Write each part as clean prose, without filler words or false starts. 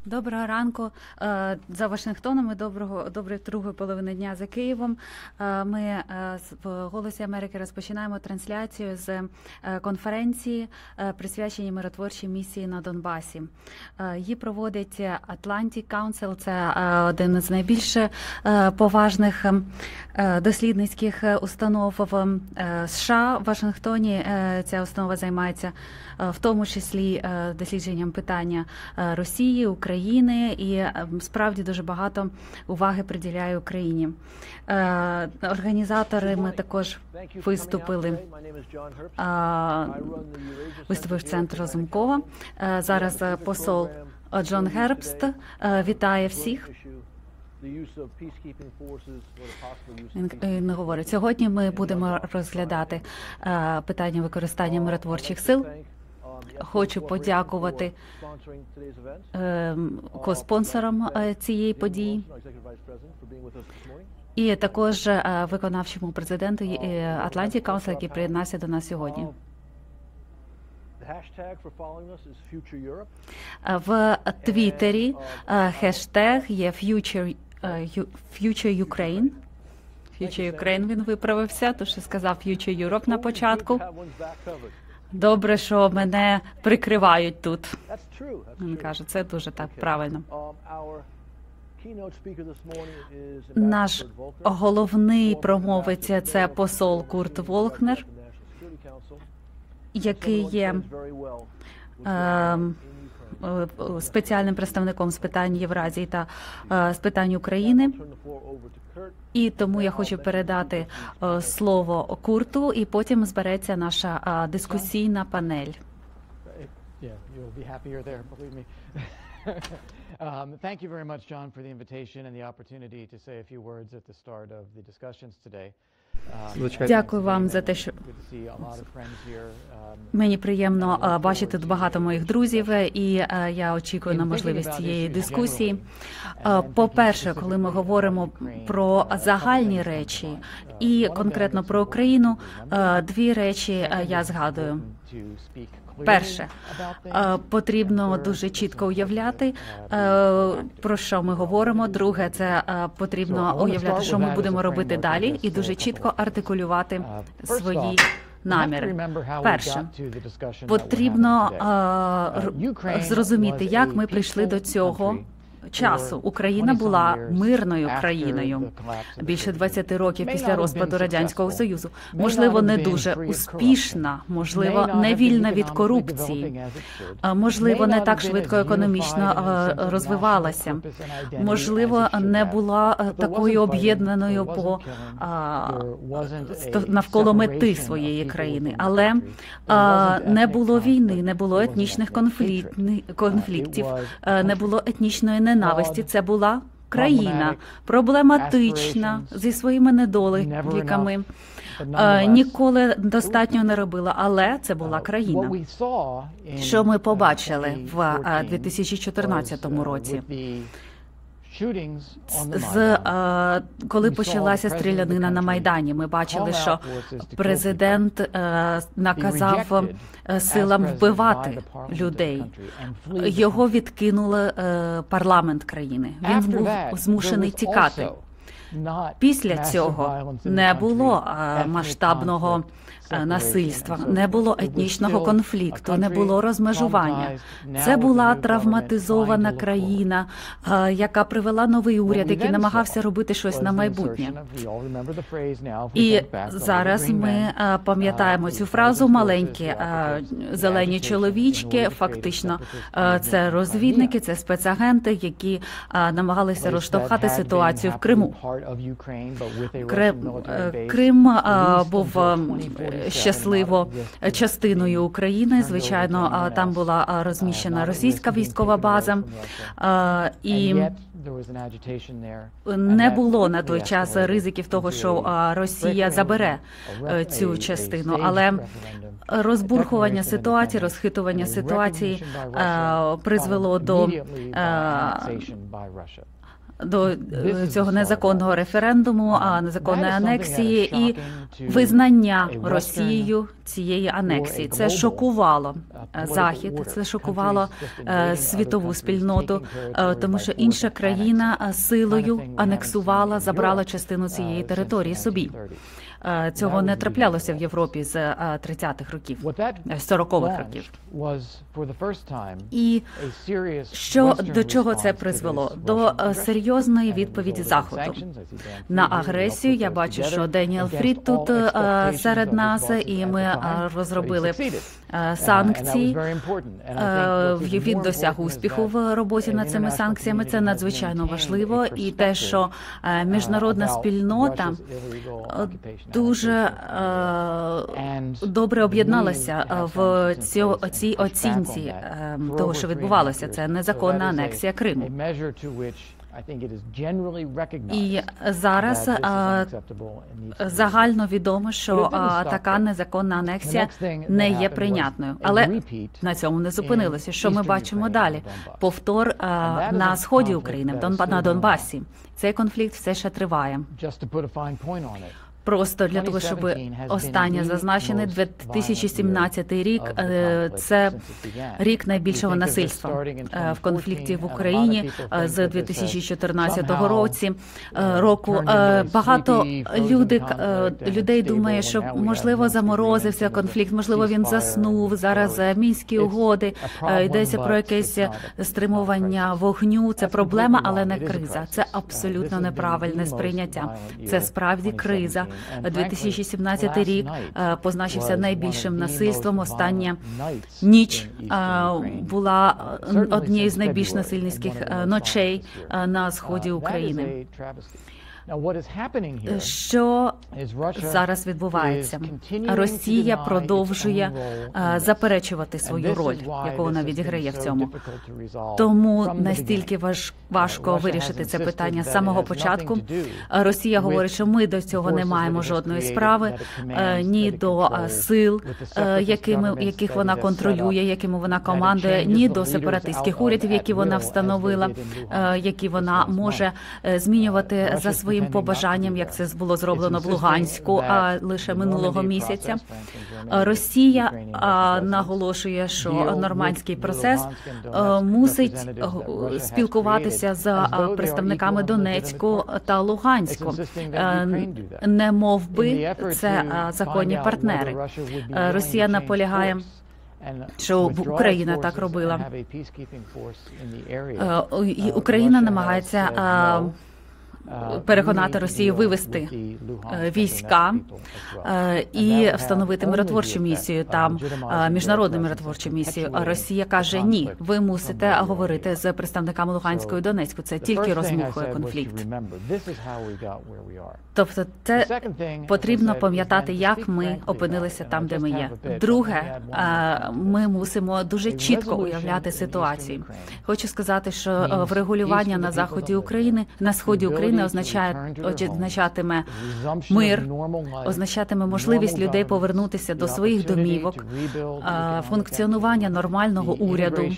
Доброго ранку за Вашингтоном і доброї другої половини дня за Києвом. Ми в «Голосі Америки» розпочинаємо трансляцію з конференції, присвяченій миротворчій місії на Донбасі. Її проводить Atlantic Council, це один з найбільш поважних дослідницьких установ в США. В Вашингтоні ця установа займається в тому числі дослідженням питання Росії, України і справді дуже багато уваги приділяє Україні. Організаторами також виступив центр Разумкова. Зараз посол Джон Гербст вітає всіх. Він говорить, сьогодні ми будемо розглядати питання використання миротворчих сил. Хочу подякувати коспонсорам цієї події і також виконавчому президенту Atlantic Council, який приєднався до нас сьогодні. В Твіттері хештег є Future Ukraine. Future Ukraine він виправився, тому що сказав Future Europe на початку. Добре, що мене прикривають тут. Він каже, це дуже так правильно. Наш головний промовець – це посол Курт Волкнер, який є спеціальним представником з питань Євразії та з питань України. І тому я хочу передати слово Курту, і потім збереться наша дискусійна панель. Thank you very much, John, for the invitation and the opportunity to say a few words at the start of the discussions today. Дякую вам за те, що мені приємно бачити тут багато моїх друзів, і я очікую на можливість цієї дискусії. По-перше, коли ми говоримо про загальні речі і конкретно про Україну, дві речі я згадую. Перше, потрібно дуже чітко уявляти, про що ми говоримо. Друге, це потрібно уявляти, що ми будемо робити далі, і дуже чітко артикулювати свої наміри. Перше, потрібно зрозуміти, як ми прийшли до цього часу. Україна була мирною країною більше 20 років після розпаду Радянського Союзу. Можливо, не дуже успішна, можливо, не вільна від корупції, можливо, не так швидко економічно розвивалася, можливо, не була такою об'єднаною навколо мети своєї країни, але не було війни, не було етнічних конфліктів, не було етнічної ненависті. Це була країна проблематична, зі своїми недоліками, ніколи достатньо не робила, але це була країна. Що ми побачили в 2014 році? Коли почалася стрілянина на Майдані, ми бачили, що президент наказав силам вбивати людей. Його відкинули парламент країни. Він був змушений тікати. Після цього не було масштабного насильства, не було етнічного конфлікту, не було розмежування. Це була травматизована країна, яка привела новий уряд, який намагався робити щось на майбутнє. І зараз ми пам'ятаємо цю фразу «маленькі зелені чоловічки». Фактично, це розвідники, це спецагенти, які намагалися розштовхати ситуацію в Криму. Крим був щасливо частиною України. Звичайно, там була розміщена російська військова база, і не було на той час ризиків того, що Росія забере цю частину. Але розбурхування ситуації, розхитування ситуації призвело до до цього незаконного референдуму, незаконної анексії і визнання Росією цієї анексії. Це шокувало Захід, це шокувало світову спільноту, тому що інша країна силою анексувала, забрала частину цієї території собі. Цього не траплялося в Європі з 30-х років, 40-х років. І до чого це призвело? До серйозної відповіді Заходу на агресію. Я бачу, що Деніел Фрід тут серед нас, і ми розробили санкції. Він досяг успіху в роботі над цими санкціями. Це надзвичайно важливо. І те, що міжнародна спільнота дуже добре об'єдналася в цій оцінці того, що відбувалося. Це незаконна анексія Криму. І зараз загально відомо, що така незаконна анексія не є прийнятною. Але на цьому не зупинилося. Що ми бачимо далі? Повтор на сході України, на Донбасі. Цей конфлікт все ще триває. Просто для того, щоб останнє зазначений 2017 рік – це рік найбільшого насильства в конфлікті в Україні з 2014 року. Багато людей думає, що можливо заморозився конфлікт, можливо він заснув. Зараз Мінські угоди, йдеться про якесь стримування вогню. Це проблема, але не криза. Це абсолютно неправильне сприйняття. Це справді криза. 2017 рік позначився найбільшим насильством. Остання ніч була однією з найбільш насильницьких ночей на сході України. Що зараз відбувається? Росія продовжує заперечувати свою роль, яку вона відіграє в цьому. Тому настільки важко вирішити це питання з самого початку. Росія говорить, що ми до цього не маємо жодної справи, ні до сил, яких вона контролює, якими вона командує, ні до сепаратистських урядів, які вона встановила, які вона може змінювати за своїм побажанням, як це було зроблено в Луганську лише минулого місяця. Росія наголошує, що нормандський процес мусить спілкуватися з представниками Донецьку та Луганську. Не мов би це законні партнери. Росія наполягає, що Україна так робила. Україна намагається переконати Росію вивести війська і встановити миротворчу місію, там міжнародну миротворчу місію. Росія каже, ні, ви мусите говорити з представниками Луганської і Донецьку. Це тільки розмухує конфлікт. Тобто це потрібно пам'ятати, як ми опинилися там, де ми є. Друге, ми мусимо дуже чітко уявляти ситуацію. Хочу сказати, що врегулювання на заході України, на сході України означатиме мир, означатиме можливість людей повернутися до своїх домівок, функціонування нормального уряду,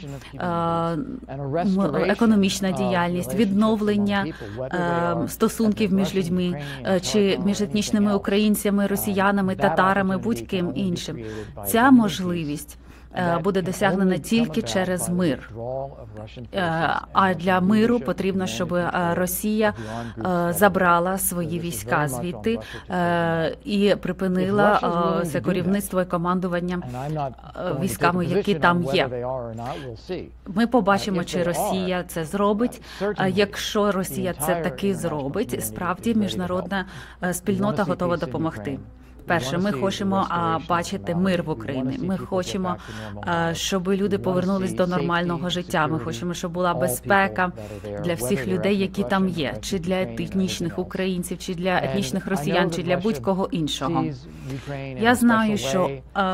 економічна діяльність, відновлення стосунків між людьми, чи між етнічними українцями, росіянами, татарами, будь-ким іншим. Ця можливість буде досягнена тільки через мир. А для миру потрібно, щоб Росія забрала свої війська звідти і припинила це керівництво і командування військами, які там є. Ми побачимо, чи Росія це зробить. Якщо Росія це таки зробить, справді міжнародна спільнота готова допомогти. Перше, ми хочемо бачити мир в Україні. Ми хочемо, щоб люди повернулись до нормального життя. Ми хочемо, щоб була безпека для всіх людей, які там є, чи для етнічних українців, чи для етнічних росіян, чи для будь-кого іншого. Я знаю, що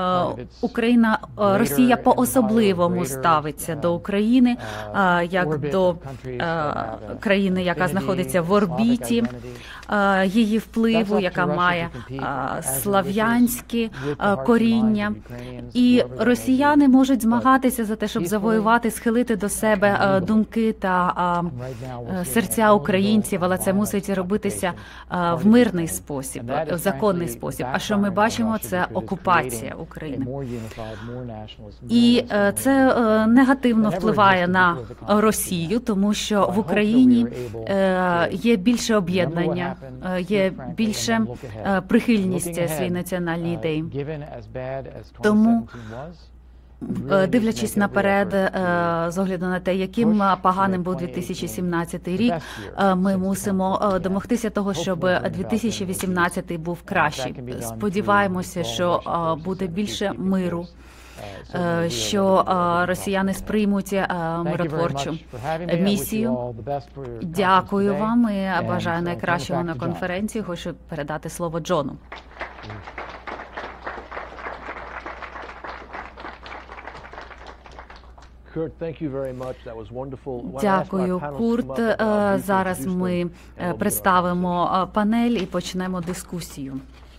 Росія по-особливому ставиться до України, як до країни, яка знаходиться в орбіті її впливу, яка має слав'янські коріння. І росіяни можуть змагатися за те, щоб завоювати, схилити до себе думки та серця українців, але це мусить робитися в мирний спосіб, в законний спосіб. А що ми бачимо, це окупація України. І це негативно впливає на Росію, тому що в Україні є більше об'єднання, є більше прихильність своїй національній ідеї. Тому, дивлячись наперед, з огляду на те, яким поганим був 2017 рік, ми мусимо домогтися того, щоб 2018 був кращий. Сподіваємося, що буде більше миру, що росіяни сприймуть миротворчу місію. Дякую вам і бажаю найкращого на конференції. Хочу передати слово Джону. Дякую, Курт. Зараз ми представимо панель і почнемо дискусію.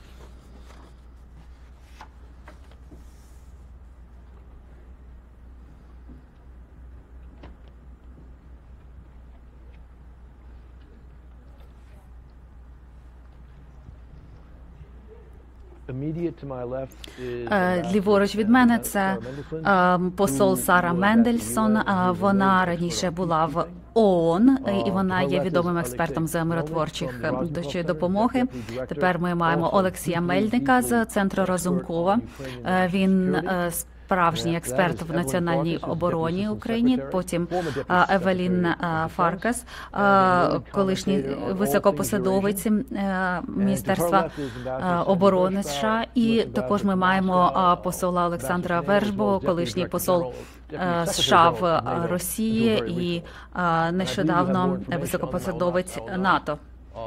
Ліворуч від мене це посол Сара Мендельсон. Вона раніше була в ООН, і вона є відомим експертом з миротворчих допомоги. Тепер ми маємо Олексія Мельника з Центру Разумкова. Він справжній експерт в національній обороні України. Потім Евелін Фаркас, колишній високопосадовець Міністерства оборони США. І також ми маємо посола Олександра Вершбо, колишній посол США в Росії і нещодавно високопосадовець НАТО.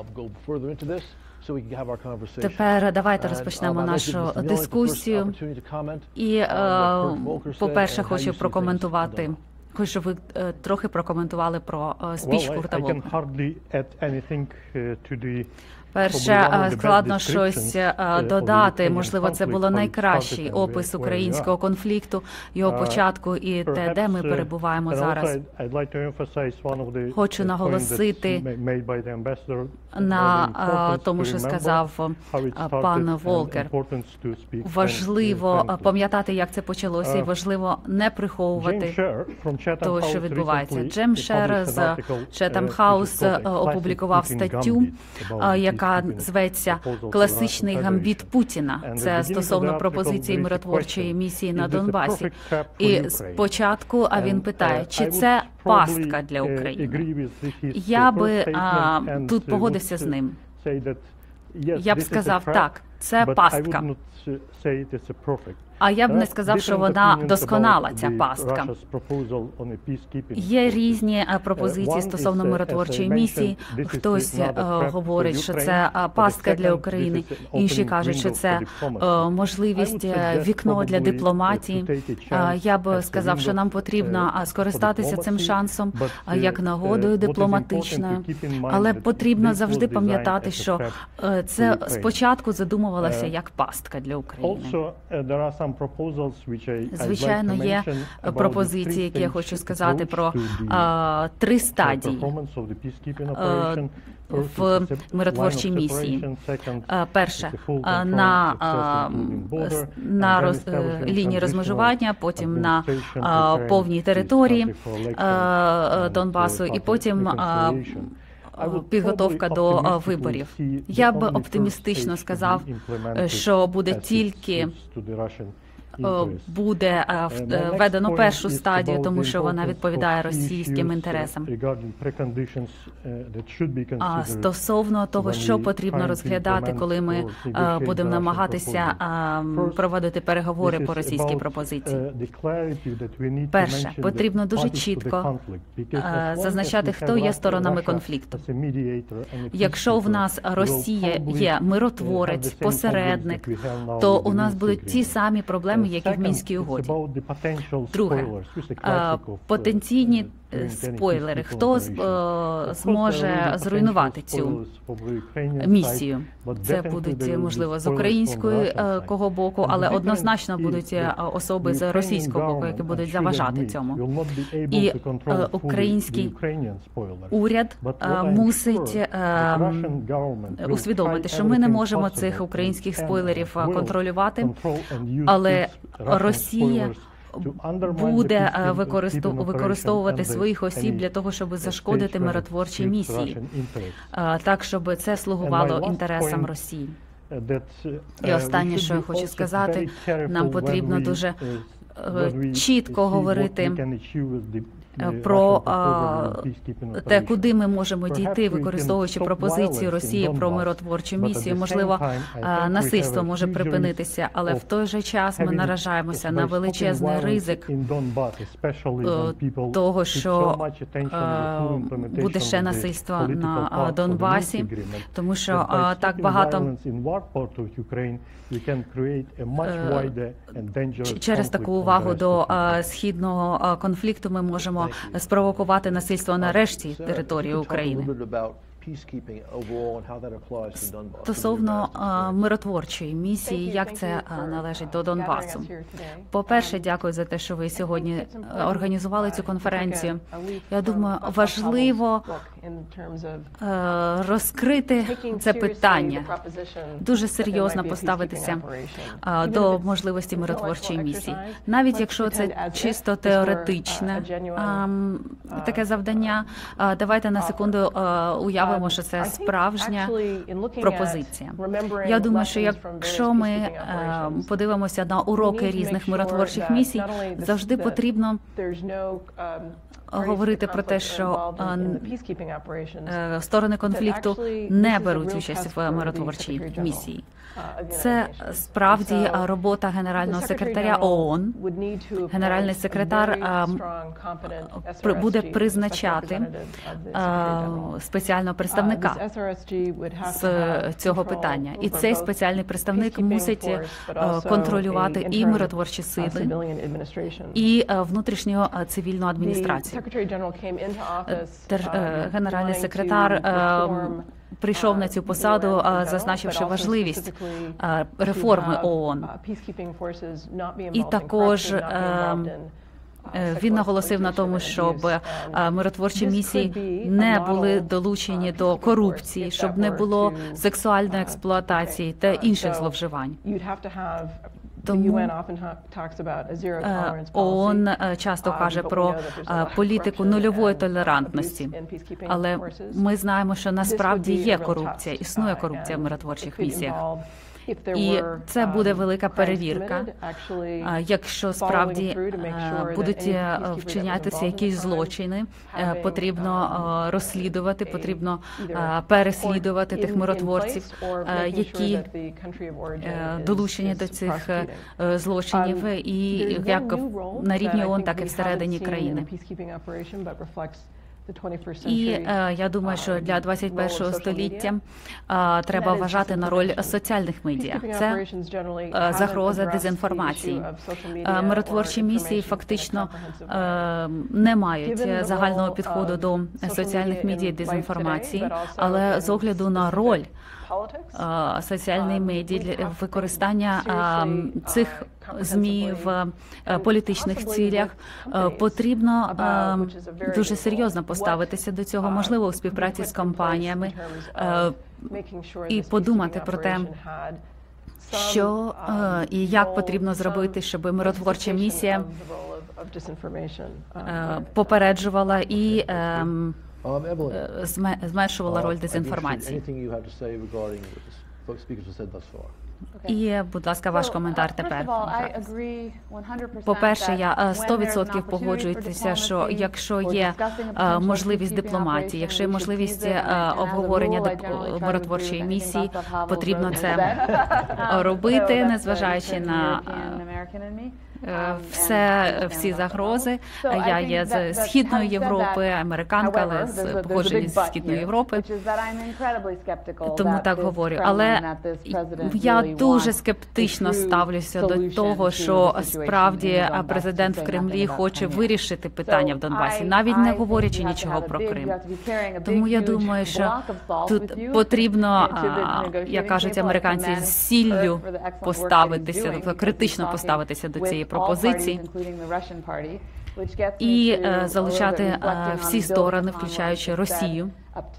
Тепер давайте розпочнемо нашу дискусію. І, по-перше, хочу прокоментувати, щоб ви трохи прокоментували про спіч Курта Волкера. Перше, складно щось додати. Можливо, це було найкращий опис українського конфлікту, його початку і те, де ми перебуваємо зараз. Хочу наголосити на тому, що сказав пан Волкер. Важливо пам'ятати, як це почалося, і важливо не приховувати того, що відбувається. Джем Шер з Chatham House опублікував статтю, яка зветься «Класичний гамбіт Путіна». Це стосовно пропозиції миротворчої місії на Донбасі. І спочатку він питає, чи це пастка для України. Я би тут погодився з ним. Я б сказав, так, це пастка. А я б не сказав, що вона досконала, ця пастка. Є різні пропозиції стосовно миротворчої місії. Хтось говорить, що це пастка для України, інші кажуть, що це можливість, вікно для дипломатії. Я б сказав, що нам потрібно скористатися цим шансом як нагодою дипломатичною, але потрібно завжди пам'ятати, що це спочатку задумувалося як пастка для України. Звичайно, є пропозиції, які я хочу сказати про 3 стадії в миротворчій місії. Перше, на лінії розмежування, потім на повній території Донбасу, і потім підготовка до виборів. Я б оптимістично сказав, що буде введено першу стадію, тому що вона відповідає російським інтересам. Стосовно того, що потрібно розглядати, коли ми будемо намагатися проводити переговори по російській пропозиції. Перше, потрібно дуже чітко зазначати, хто є сторонами конфлікту. Якщо в нас Росія є миротворець, посередник, то у нас будуть ті самі проблеми, які в Мінській угоді. Друге, потенційні спойлери, хто зможе зруйнувати цю місію. Це будуть, можливо, з українського боку, але однозначно будуть особи з російського боку, які будуть заважати цьому. І український уряд мусить усвідомити, що ми не можемо цих українських спойлерів контролювати, але Росія буде використовувати своїх осіб для того, щоб зашкодити миротворчій місії, так, щоб це слугувало інтересам Росії. І останнє, що я хочу сказати, нам потрібно дуже чітко говорити про те, куди ми можемо дійти, використовуючи пропозицію Росії про миротворчу місію. Можливо, насильство може припинитися, але в той же час ми наражаємося на величезний ризик того, що буде ще насильство на Донбасі, тому що так багато через таку увагу до східного конфлікту ми можемо спровокувати насильство на решті території України. Стосовно миротворчої місії, як це належить до Донбасу. По-перше, дякую за те, що ви сьогодні організували цю конференцію. Я думаю, важливо розкрити це питання, дуже серйозно поставитися до можливості миротворчої місії. Навіть якщо це чисто теоретичне таке завдання, давайте на секунду уявимо, що це справжня пропозиція. Я думаю, що якщо ми подивимося на уроки різних миротворчих місій, завжди потрібно говорити про те, що сторони конфлікту не беруть участь в миротворчій місії. Це справді робота генерального секретаря ООН. Генеральний секретар буде призначати спеціального представника з цього питання. І цей спеціальний представник мусить контролювати і миротворчі сили, і внутрішню цивільну адміністрацію. Генеральний секретар прийшов на цю посаду, зазначивши важливість реформи ООН. І також він наголосив на тому, щоб миротворчі місії не були долучені до корупції, щоб не було сексуальної експлуатації та інших зловживань. Тому ООН часто каже про політику нульової толерантності, але ми знаємо, що насправді є корупція, існує корупція в миротворчих місіях. І це буде велика перевірка, якщо справді будуть вчинятися якісь злочини, потрібно розслідувати, потрібно переслідувати тих миротворців, які долучені до цих злочинів, і як на рівні ООН, так і всередині країни. І я думаю, що для 21-го століття треба вважати на роль соціальних медіа. Це загроза дезінформації. Миротворчі місії фактично не мають загального підходу до соціальних медіа і дезінформації, але з огляду на роль соціальних медіа для використання цих ЗМІ в політичних цілях, потрібно дуже серйозно поставитися до цього, можливо, у співпраці з компаніями, і подумати про те, що і як потрібно зробити, щоб миротворча місія попереджувала і зменшувала роль дезінформації. І, будь ласка, ваш коментар тепер. По-перше, я 100% погоджуюся, що якщо є можливість дипломатії, якщо є можливість обговорення миротворчої місії, потрібно це робити, незважаючи на всі загрози. Я є з Східної Європи, американка, але з походження з Східної Європи. Тому так говорю. Але я дуже скептично ставлюся до того, що справді президент в Кремлі хоче вирішити питання в Донбасі, навіть не говорячи нічого про Крим. Тому я думаю, що тут потрібно, як кажуть американці, з сіллю поставитися, тобто критично поставитися до цієї пропозиції і залучати всі сторони, включаючи Росію.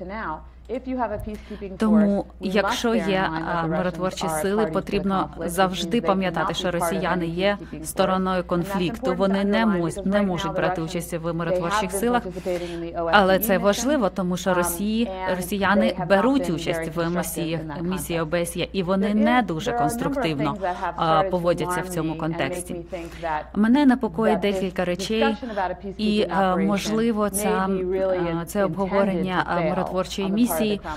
Тому, якщо є миротворчі сили, потрібно завжди пам'ятати, що росіяни є стороною конфлікту. Вони не можуть брати участь в миротворчих силах, але це важливо, тому що росіяни беруть участь в місії ОБСЄ, і вони не дуже конструктивно поводяться в цьому контексті. Мене непокоїть декілька речей, і, можливо, це обговорення миротворчої місії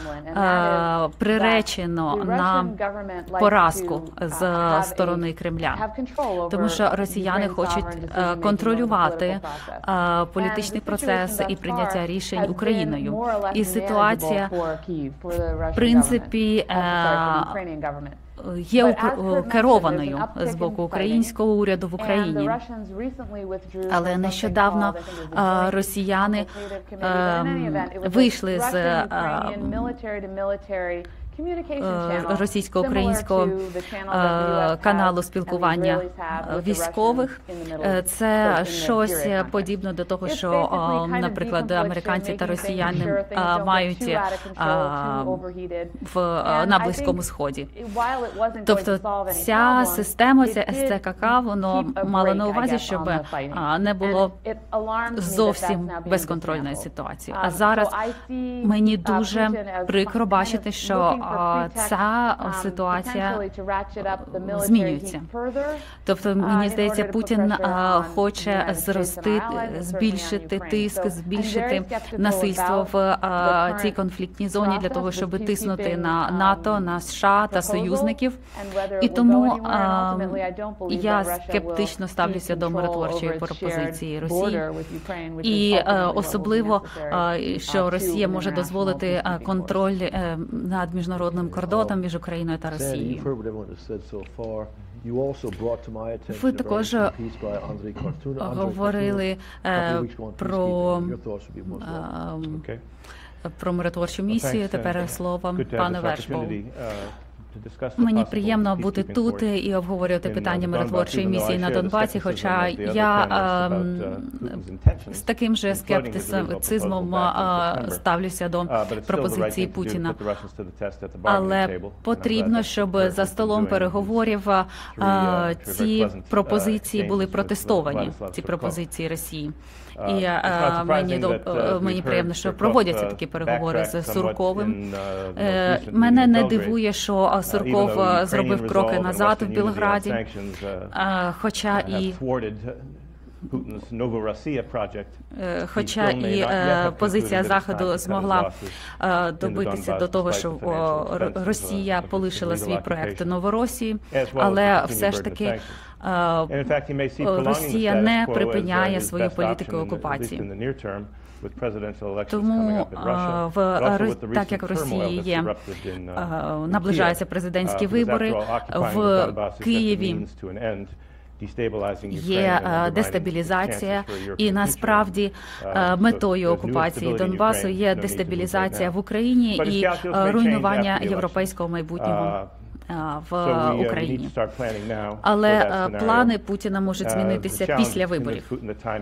приречено на поразку з сторони Кремля, тому що росіяни хочуть контролювати політичний процес і прийняття рішень Україною. І ситуація, в принципі, є керованою з боку українського уряду в Україні. Але нещодавно росіяни вийшли з російсько-українського каналу спілкування військових. Це щось подібне до того, що, наприклад, американці та росіяни мають на Близькому Сході. Тобто ця система, ця СЦКК, воно мало на увазі, щоб не було зовсім безконтрольної ситуації. А зараз мені дуже прикро бачити, що ця ситуація змінюється. Тобто, мені здається, Путін хоче збільшити тиск, збільшити насильство в цій конфліктній зоні для того, щоб тиснути на НАТО, на США та союзників. І тому я скептично ставлюся до миротворчої пропозиції Росії. І особливо, що Росія може дозволити контроль над міжнародним кордоном між Україною та Росією. Ви також говорили про миротворчу місію. Тепер слово пане Вершбоу. Мені приємно бути тут і обговорювати питання миротворчої місії на Донбасі, хоча я з таким же скептицизмом ставлюся до пропозиції Путіна. Але потрібно, щоб за столом переговорів ці пропозиції були протестовані, ці пропозиції Росії. І мені приємно, що проводяться такі переговори з Сурковим. Мене не дивує, що Сурков зробив кроки назад в Білграді, хоча і позиція Заходу змогла добитися до того, що Росія полишила свій проект Новоросії, але все ж таки Росія не припиняє свою політику окупації. Тому, так як в Росії наближаються президентські вибори, в Києві є дестабілізація, і насправді метою окупації Донбасу є дестабілізація в Україні і руйнування європейського майбутнього в Україні. Але плани Путіна можуть змінитися після виборів.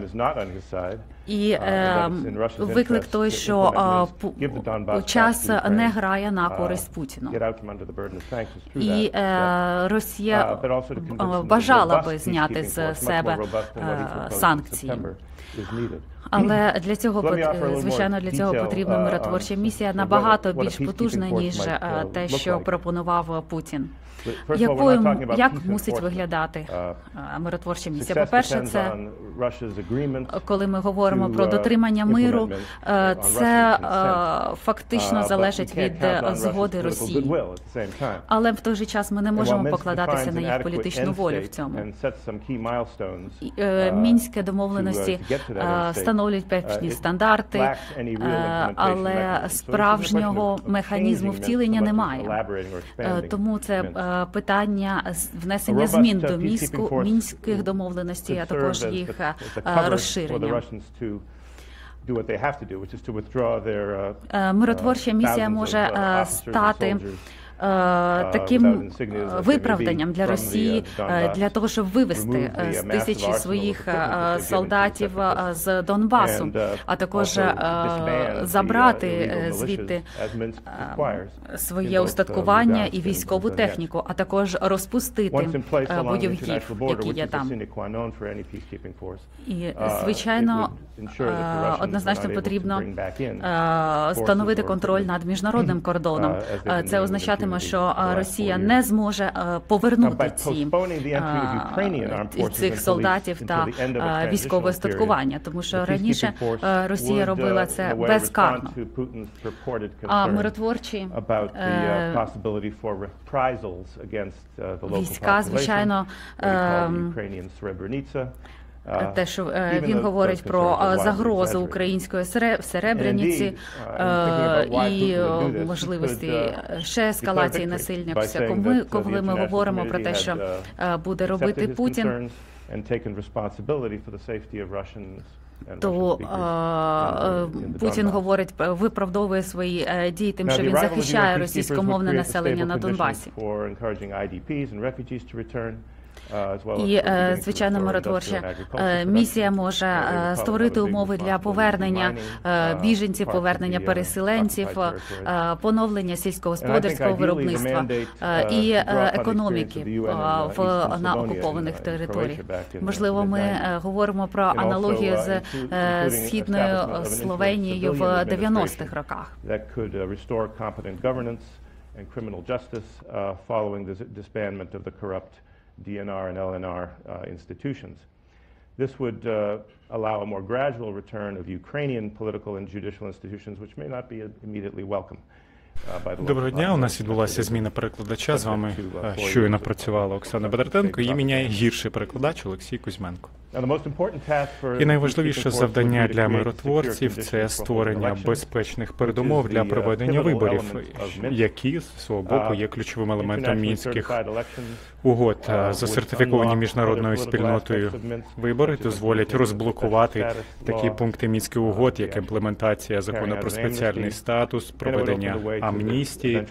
І виклик той, що час не грає на користь Путіну. І Росія бажала би зняти з себе санкції. Але для цього, Let me offer a little more звичайно, для цього detail, потрібна on миротворча місія what набагато a більш peacekeeping потужна, force ніж might, те, look що like. пропонував Путін. First of all, we're not talking about Як peace мусить enforcement. виглядати миротворча місія? Success По-перше, depends це on Russia's agreement коли ми говоримо to, про дотримання миру, implement, on це Russian consent. фактично But залежить we can't від count on Russia's згоди political Росії. goodwill at the same time. Але в той же час ми не And while можемо Minsk покладатися defines на an їх adequate політичну end волю в state цьому. and sets some key milestones, Мінські домовленості to get to that end state, встановлюють певні it стандарти, lacks any real implementation але mechanism. So this is a справжнього question of механізму changing Minsk втілення so much as немає. elaborating or expanding Тому це Minsk. питання внесення A змін robust, до peacekeeping force мінських домовленостей, а could також serve as їх the cover for the розширення. Russians to do what they have to do, which is to withdraw their Миротворча місія thousands може of officers and стати soldiers таким виправданням для Росії, для того, щоб вивести з тисячі своїх солдатів з Донбасу, а також забрати звідти своє устаткування і військову техніку, а також розпустити бойовиків, які є там. І, звичайно, однозначно потрібно встановити контроль над міжнародним кордоном. Це означатиме, що Росія не зможе повернути цих солдатів та військове устаткування, тому що раніше Росія робила це безкарно. А миротворчі війська, звичайно, те, що він говорить про загрозу української Серебряниці і можливості ще ескалації насильництва. Коли ми говоримо про те, що буде робити Путін, то Путін говорить, виправдовує свої дії тим, що він захищає російськомовне населення на Донбасі. І, звичайно, миротворча місія може створити умови для повернення біженців, повернення переселенців, поновлення сільськогосподарського виробництва і економіки на окупованих територіях. Можливо, ми говоримо про аналогію з Східною Словенією в 90-х роках. DNR and LNR institutions. This would allow a more gradual return of Ukrainian political and judicial institutions, which may not be immediately welcome. Доброго дня, у нас відбулася зміна перекладача. З вами щойно працювала Оксана Бондаренко, і міняє гірший перекладач Олексій Кузьменко. І найважливіше завдання для миротворців – це створення безпечних передумов для проведення виборів, які, з свого боку, є ключовим елементом мінських угод. Засертифіковані міжнародною спільнотою вибори дозволять розблокувати такі пункти мінських угод, як імплементація закону про спеціальний статус, проведення амністії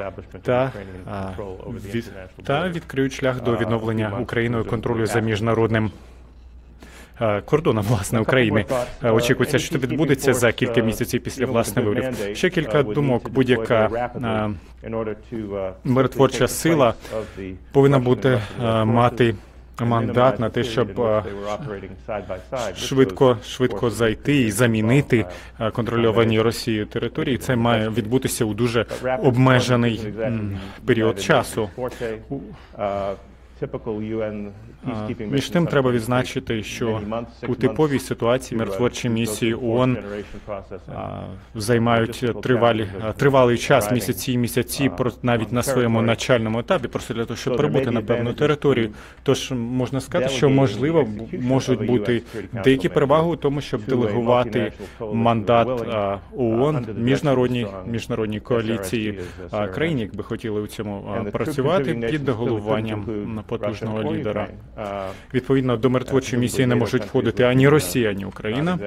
та відкриють шлях до відновлення Україною контролю за міжнародним кордоном, власне, України. Очікується, що це відбудеться за кілька місяців після, власне, виборів. Ще кілька думок. Будь-яка миротворча сила повинна буде мати мандат на те, щоб швидко зайти і замінити контрольовані Росією території. Це має відбутися у дуже обмежений період часу. Між тим треба відзначити, що у типовій ситуації миротворчі місії ООН займають тривалий час, місяці, навіть на своєму начальному етапі, просто для того, щоб прибути на певну територію. Тож можна сказати, що можливо можуть бути деякі переваги у тому, щоб делегувати мандат ООН міжнародній коаліції країн, якби хотіли у цьому працювати під головуванньом потужного лідера. Відповідно, до миротворчої місії не можуть входити ані Росія, ані Україна.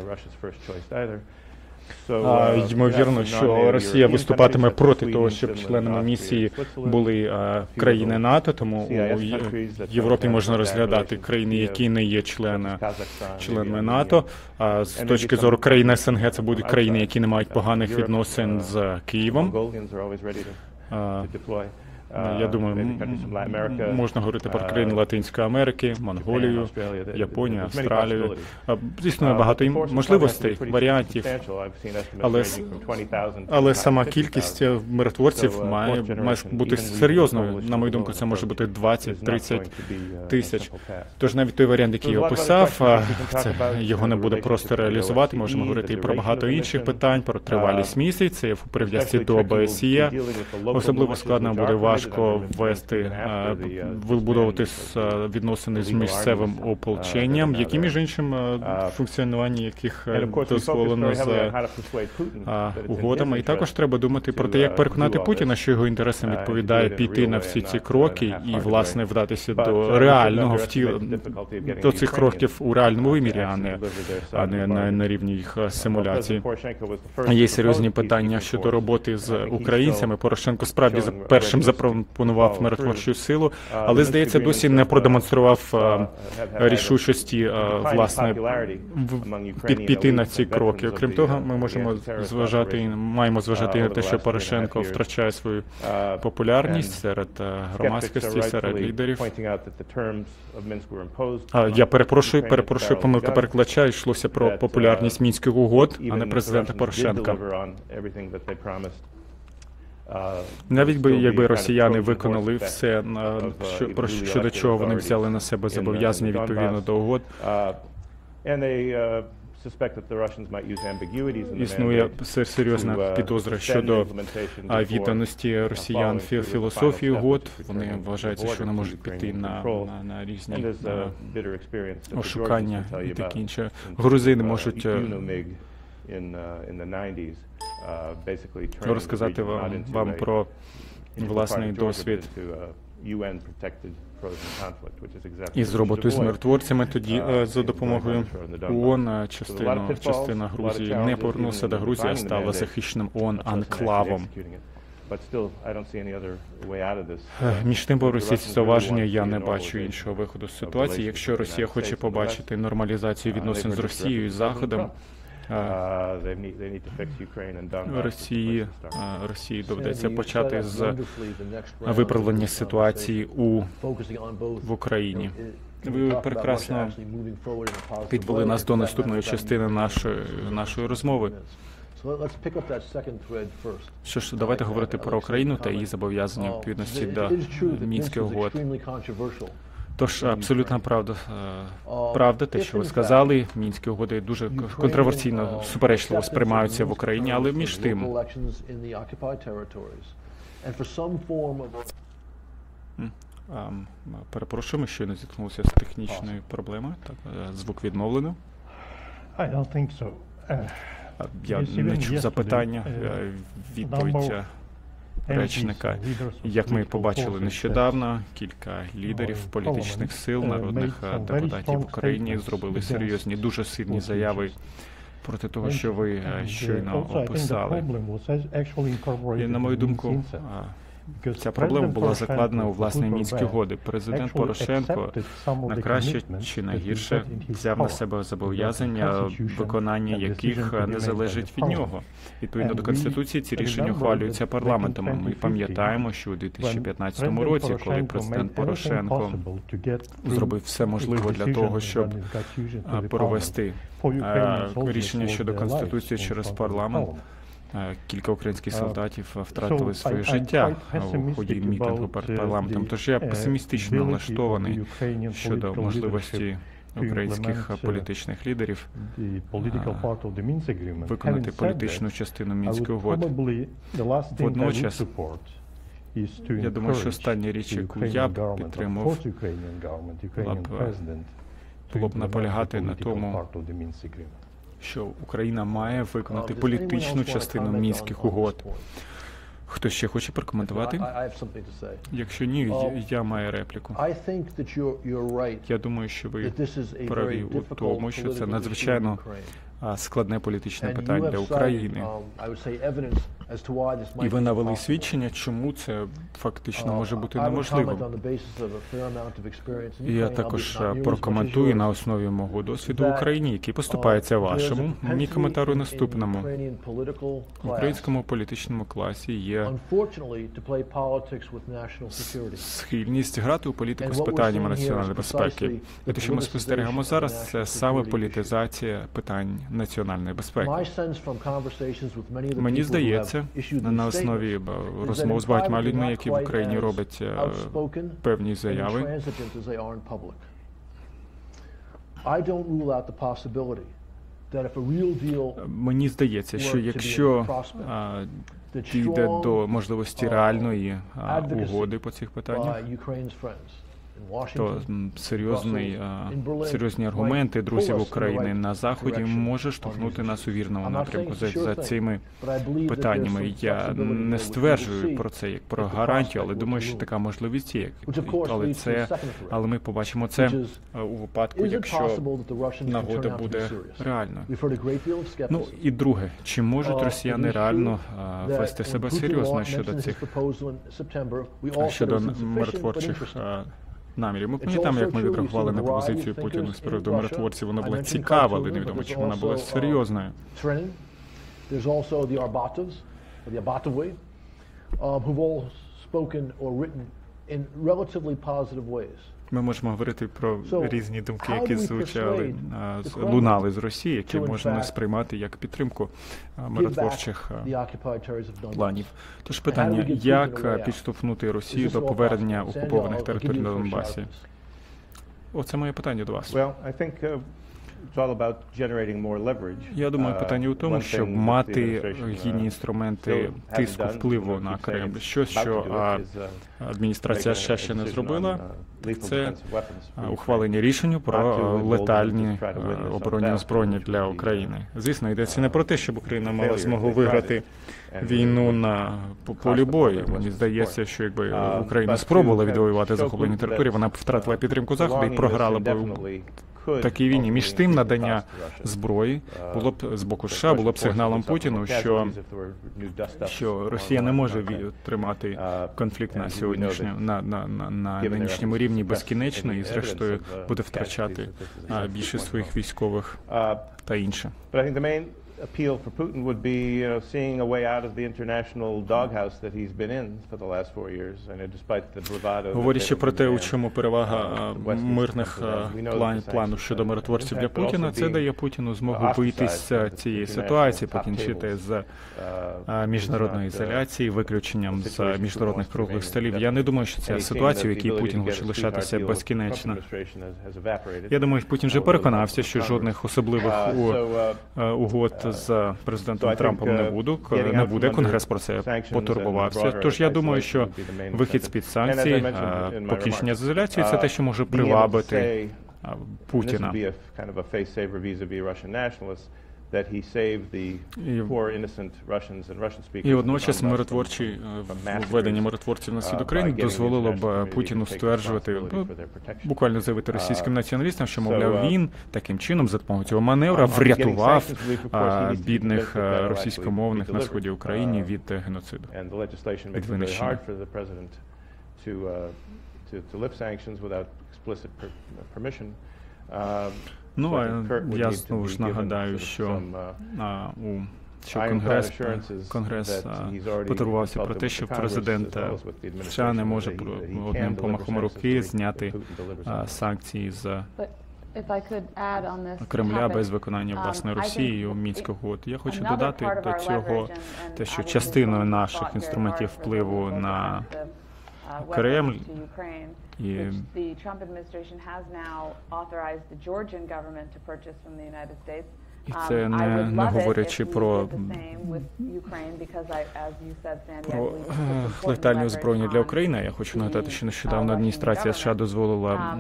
Ймовірно, що Росія виступатиме проти того, щоб членами місії були країни НАТО, тому у Європі можна розглядати країни, які не є членами НАТО. А з точки зору країн СНГ це будуть країни, які не мають поганих відносин з Києвом. Я думаю, можна говорити про країни Латинської Америки, Монголію, Японію, Австралію. Існує багато можливостей, варіантів, але сама кількість миротворців має бути серйозною. На мою думку, це може бути 20-30 тисяч. Тож навіть той варіант, який я описав, його не буде просто реалізувати. Можемо говорити і про багато інших питань, про тривалість місій, це в прив'язці до ОБСЄ. Особливо складно буде важко вибудовувати відносини з місцевим ополченням, які, між іншим, функціонування яких дозволено з угодами. І також треба думати про те, як переконати Путіна, що його інтересам відповідає піти на всі ці кроки і, власне, вдатися до реального до цих кроків у реальному вимірі, а не на рівні їх симуляції. Є серйозні питання щодо роботи з українцями. Порошенко справді першим запропонував миротворчу силу, але, здається, досі не продемонстрував рішучості, власне, піти на ці кроки. Окрім того, ми маємо зважати на те, що Порошенко втрачає свою популярність серед громадськості, серед лідерів. Я перепрошую, помилка перекладача, йшлося про популярність Мінських угод, а не президента Порошенка. Навіть якби росіяни виконали все, щодо чого вони взяли на себе зобов'язання відповідно до угод, існує серйозна підозра щодо відданості росіян філософії угод. Вони вважаються, що вони можуть піти на різні ошукання і таке інше. Грузини можуть розказати вам про власний досвід із роботою з миротворцями. Тоді за допомогою ООН частина Грузії не повернулася до Грузії, а стала захищеним ООН анклавом. Між тим, по російські зауваження, я не бачу іншого виходу з ситуації. Якщо Росія хоче побачити нормалізацію відносин з Росією і Заходом, Росії доведеться почати з виправлення ситуації в Україні. Ви прекрасно підвели нас до наступної частини нашої розмови. Що ж, давайте говорити про Україну та її зобов'язання у відповідності до Мінських угод. Тож, абсолютна правда, те, що ви сказали, Мінські угоди дуже контроверсійно, суперечливо сприймаються в Україні, але між тим... Перепрошую, ми щойно зіткнулися з технічною проблемою. Так, звук відновлено. Я не чув запитання, відповідь речника. Як ми побачили нещодавно, кілька лідерів політичних сил, народних депутатів в Україні зробили серйозні, дуже сильні заяви проти того, що ви щойно описали. І, на мою думку, ця проблема була закладена у власні Мінські угоди. Президент Порошенко на краще чи на гірше взяв на себе зобов'язання, виконання яких не залежить від нього. Відповідно до Конституції, ці рішення ухвалюються парламентом. Ми пам'ятаємо, що у 2015 році, коли президент Порошенко зробив все можливе для того, щоб провести рішення щодо Конституції через парламент, кілька українських солдатів втратили своє життя у ході мітингу перед парламентом. Тож я песимістично налаштований щодо можливості українських політичних лідерів виконати політичну частину Мінських угод. Водночас, я думаю, що остання річ, яку я б підтримав, було б наполягати на тому, що Україна має виконати політичну частину Мінських угод. Хто ще хоче прокоментувати? Якщо ні, я маю репліку. Я думаю, що ви праві у тому, що це надзвичайно складне політичне питання для України. І ви навели свідчення, чому це фактично може бути неможливим. І я також прокоментую на основі мого досвіду в Україні, який поступається вашому. Мій коментар у наступному. В українському політичному класі є схильність грати у політику з питаннями національної безпеки. І те, що ми спостерігаємо зараз, це саме політизація питань національної безпеки. Мені здається, на основі розмов з багатьма людьми, які в Україні роблять певні заяви, мені здається, що якщо дійде до можливості реальної угоди по цих питаннях, то серйозні аргументи друзів України на Заході може штовхнути нас у вірному напрямку за цими питаннями. Я не стверджую про це як про гарантію, але думаю, що така можливість є. Але ми побачимо це у випадку, якщо нагода буде реальною. Ну і друге, чи можуть росіяни реально вести себе серйозно щодо миротворчих намірів? Ми пам'ятаємо, як ми відреагували на пропозицію Путіна з приводу миротворців. Вона була цікава, але невідомо, чи вона була серйозною. Ми можемо говорити про різні думки, які лунали з Росії, які можна сприймати як підтримку миротворчих планів. Тож питання, як підштовхнути Росію до повернення окупованих територій на Донбасі? Оце моє питання до вас. Я думаю, питання у тому, щоб мати гідні інструменти тиску, впливу на Кремль. Щось, що адміністрація США ще не зробила, це ухвалення рішення про летальні оборонні озброєння для України. Звісно, йдеться не про те, щоб Україна мала змогу виграти війну на полі бою. Мені здається, що якби Україна спробувала відвоювати захоплені території, вона б втратила підтримку Заходу і програла б у такій війні. Між тим, надання зброї було б з боку США, було б сигналом Путіну, що Росія не може тримати конфлікт на нинішньому рівні безкінечно і, зрештою, буде втрачати більшість своїх військових та інше. Appeal for Putin would be, seeing a way out of the international doghouse that he's been in for the last 4 years, and despite the bravado. Говорячи про те, у чому перевага мирних планів щодо миротворців для Путіна, це дає Путіну змогу вийти з цієї ситуації, покінчити з міжнародної ізоляції, виключенням з міжнародних круглих столів. Я не думаю, що це ситуація, в якій Путін хоче лишатися безкінечно. Я думаю, що Путін вже переконався, що жодних особливих угод з президентом Трампом не буде. Конгрес про це потурбувався. Тож я думаю, що вихід з-під санкцій, покінчення з ізоляцією – це те, що може привабити Путіна. І водночас введення миротворців на схід України дозволило б Путіну стверджувати, буквально заявити російським націоналістам, що, мовляв, він таким чином, за допомогою цього маневра, врятував бідних російськомовних на сході України від геноциду, від винищення. Ну, а я знову ж нагадаю, що Конгрес потурбувався про те, що президент США не може одним помахом руки зняти санкції з Кремля без виконання власної Росією Мінських угод. Я хочу додати до цього те, що частиною наших інструментів впливу на Кремль і це не говорячи про летальні озброєння для України. Я хочу нагадати, що нещодавно адміністрація США дозволила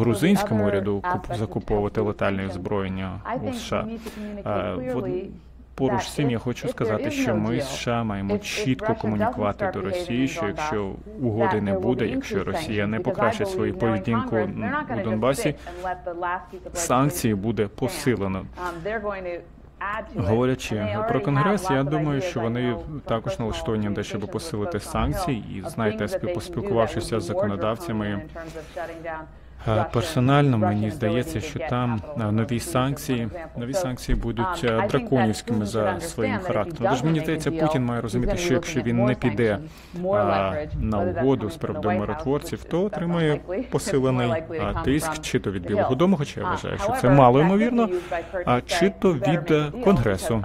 грузинському уряду закуповувати летальне озброєння у США. Поруч з цим я хочу сказати, що ми, США, маємо чітко комунікувати до Росії, що якщо угоди не буде, якщо Росія не покращить свою поведінку у Донбасі, санкції буде посилено. Говорячи про Конгрес, я думаю, що вони також налаштовані на те, щоб посилити санкції. І, знаєте, поспілкувавшися з законодавцями, персонально мені здається, що там нові санкції будуть драконівськими за своїм характером. Тож мені здається, Путін має розуміти, що якщо він не піде на угоду з приводу миротворців, то отримає посилений тиск чи то від Білого Дому, хоча я вважаю, що це мало ймовірно, чи то від Конгресу.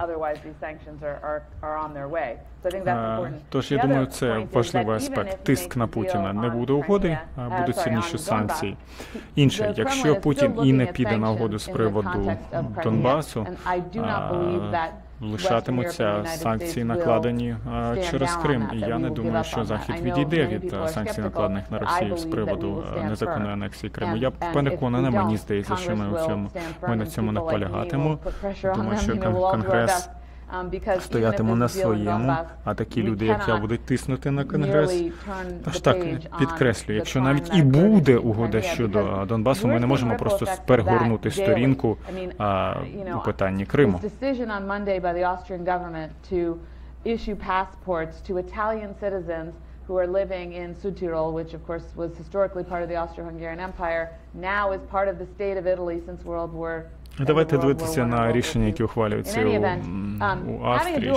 Тож, я думаю, це важливий аспект. Тиск на Путіна. Не буде угоди, а будуть сильніші санкції. Інше, якщо Путін і не піде на угоду з приводу Донбасу, лишатимуться санкції, накладені через Крим. І я не думаю, що Захід відійде від санкцій, накладених на Росію з приводу незаконної анексії Криму. Я переконана, мені здається, що ми на цьому наполягатимемо. Думаю, що Конгрес стоятиму на своєму, а такі люди, як я, будуть тиснути на Конгрес. Тож так, підкреслюю, якщо навіть і буде угода щодо Донбасу, ми не можемо просто перегорнути сторінку у питанні Криму. Who are living in Südtirol, which of course was historically part of the Austro-Hungarian Empire, now is part of the state of Italy since World War. Давайте дивитися на рішення, які ухвалюються у Австрії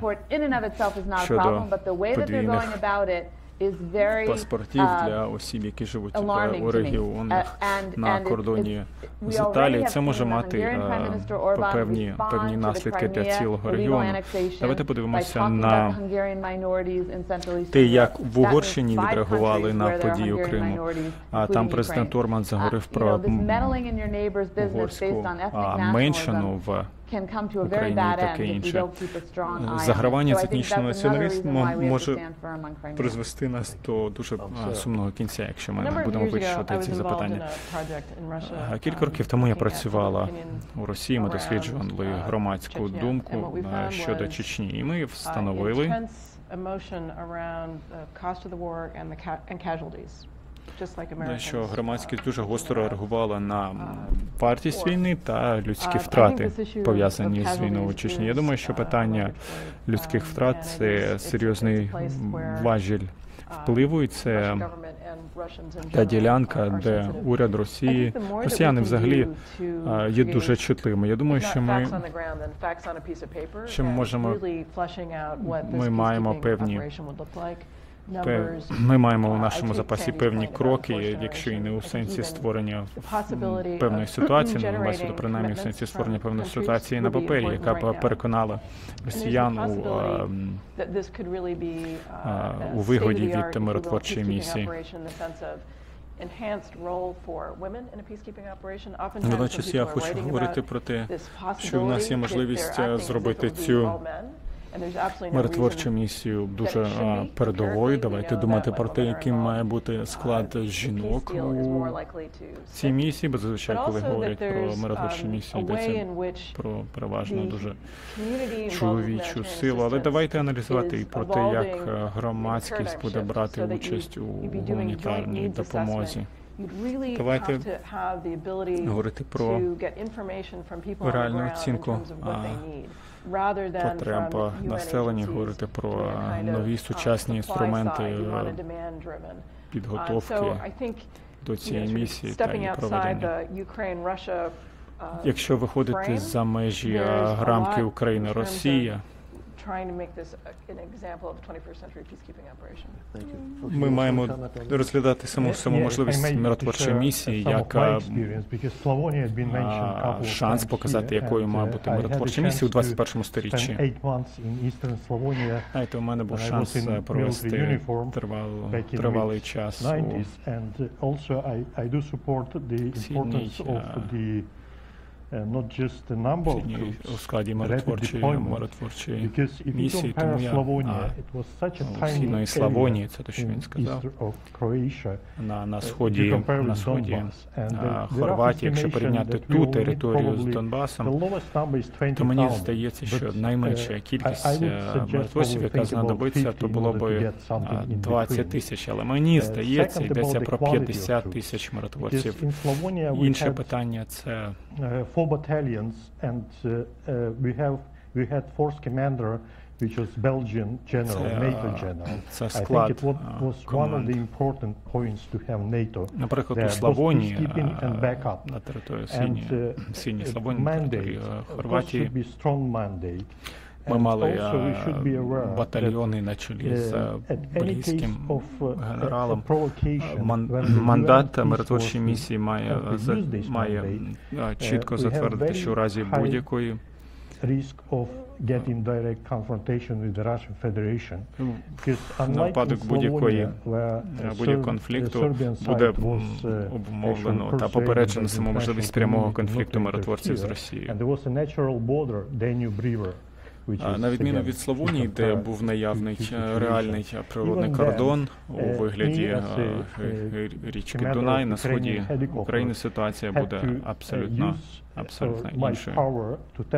щодо подвійних паспортів для осіб, які живуть у регіонах на кордоні з Італією. Це може мати певні наслідки для цілого регіону. Давайте подивимося на те, як в Угорщині відреагували на події у Криму. Там президент Орман заговорив про угорську меншину в Україні і таке інше. Загравання з етнічним націоналізмом може призвести нас до дуже сумного кінця, якщо ми не будемо вирішувати ці запитання. Кілька років тому я працювала у Росії, ми досліджували громадську думку щодо Чечні, і ми встановили, що громадськість дуже гостро реагувала на вартість війни та людські втрати, пов'язані з війною у Чечні. Я думаю, що питання людських втрат – це серйозний важіль впливу, і це та ділянка, де уряд Росії, росіяни взагалі є дуже чутливими. Я думаю, що ми маємо ми маємо у нашому запасі певні кроки, якщо і не у сенсі створення певної ситуації, але мається до принаймні у сенсі створення певної ситуації на папері, яка б переконала росіян у вигоді від миротворчої місії. Водночас я хочу говорити про те, що у нас є можливість зробити цю миротворчу місію дуже передовою. Давайте думати про те, яким має бути склад жінок у цій місії, бо зазвичай, коли говорять про миротворчу місію, йдеться про переважно дуже чоловічу силу. Але давайте аналізувати і про те, як громадськість буде брати участь у гуманітарній допомозі. Давайте говорити про реальну оцінку потреб населення, говорити про нові сучасні інструменти підготовки до цієї місії та її проведення. Якщо виходити за межі рамки Україна-Росія, ми маємо розглядати саму можливість миротворчої місії як шанс показати, якою має бути миротворча місія у 21 сторіччі. Знаєте, у мене був шанс провести тривалий час у східній у складі миротворчої місії, тому я Східної Славонії, це те, що він сказав, на сході Хорватії, якщо порівняти ту територію з Донбасом, то мені здається, що найменша кількість миротворців, яка знадобиться, то було б 20 тисяч, але мені здається, йдеться про 50 тисяч миротворців. Інше питання – це це склад команд. Наприклад, у Славонії, на території Синій Славонії, на території Хорватії, ми мали батальйони на чолі з бельгійським генералом. Мандат миротворчої місії має чітко затвердити, що у разі будь-якої на випадок будь-якого конфлікту буде обумовлено та попереджено саму можливість прямого конфлікту миротворців з Росією. На відміну від Словонії, де був наявний реальний природний кордон у вигляді річки Дунай, на сході України ситуація буде абсолютно іншою.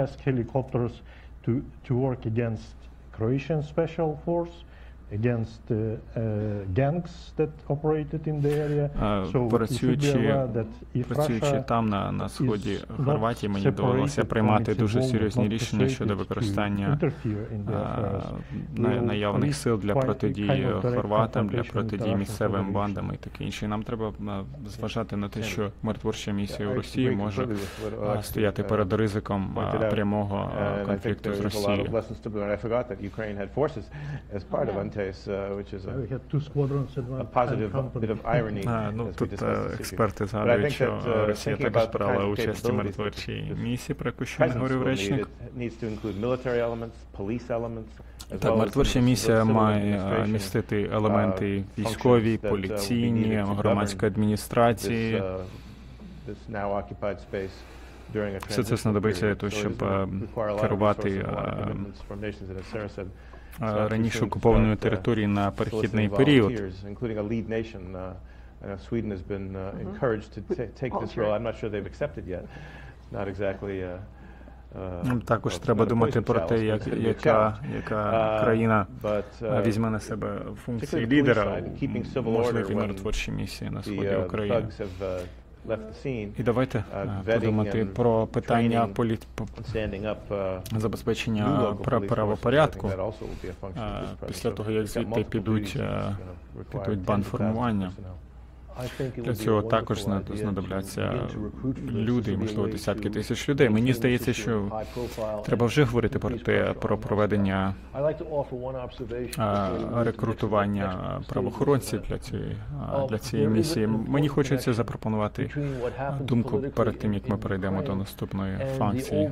Працюючи там, на сході Хорватії, мені довелося приймати дуже серйозні рішення щодо використання наявних сил для протидії хорватам, для протидії місцевим бандам і таке інше. І нам треба зважати на те, що миротворча місія у Росії може стояти перед ризиком прямого конфлікту з Росією. Which is a positive bit of irony. Тут експерти згадують, що Росія також брала участь у миротворчій місії, про яку ще не говорив речник. Так, миротворча місія має містити елементи військові, поліційні, громадської адміністрації. Все це знадобиться для того, щоб керувати раніше окупованої території на перехідний період. Також треба думати про те, яка країна візьме на себе функції лідера у можливій миротворчій місії на сході України. І давайте подумати про питання забезпечення правопорядку після того, як звідти підуть бандформування. Для цього також знадобляться люди, можливо, десятки тисяч людей. Мені здається, що треба вже говорити про проведення рекрутування правоохоронців для цієї місії. Мені хочеться запропонувати думку перед тим, як ми перейдемо до наступної функції.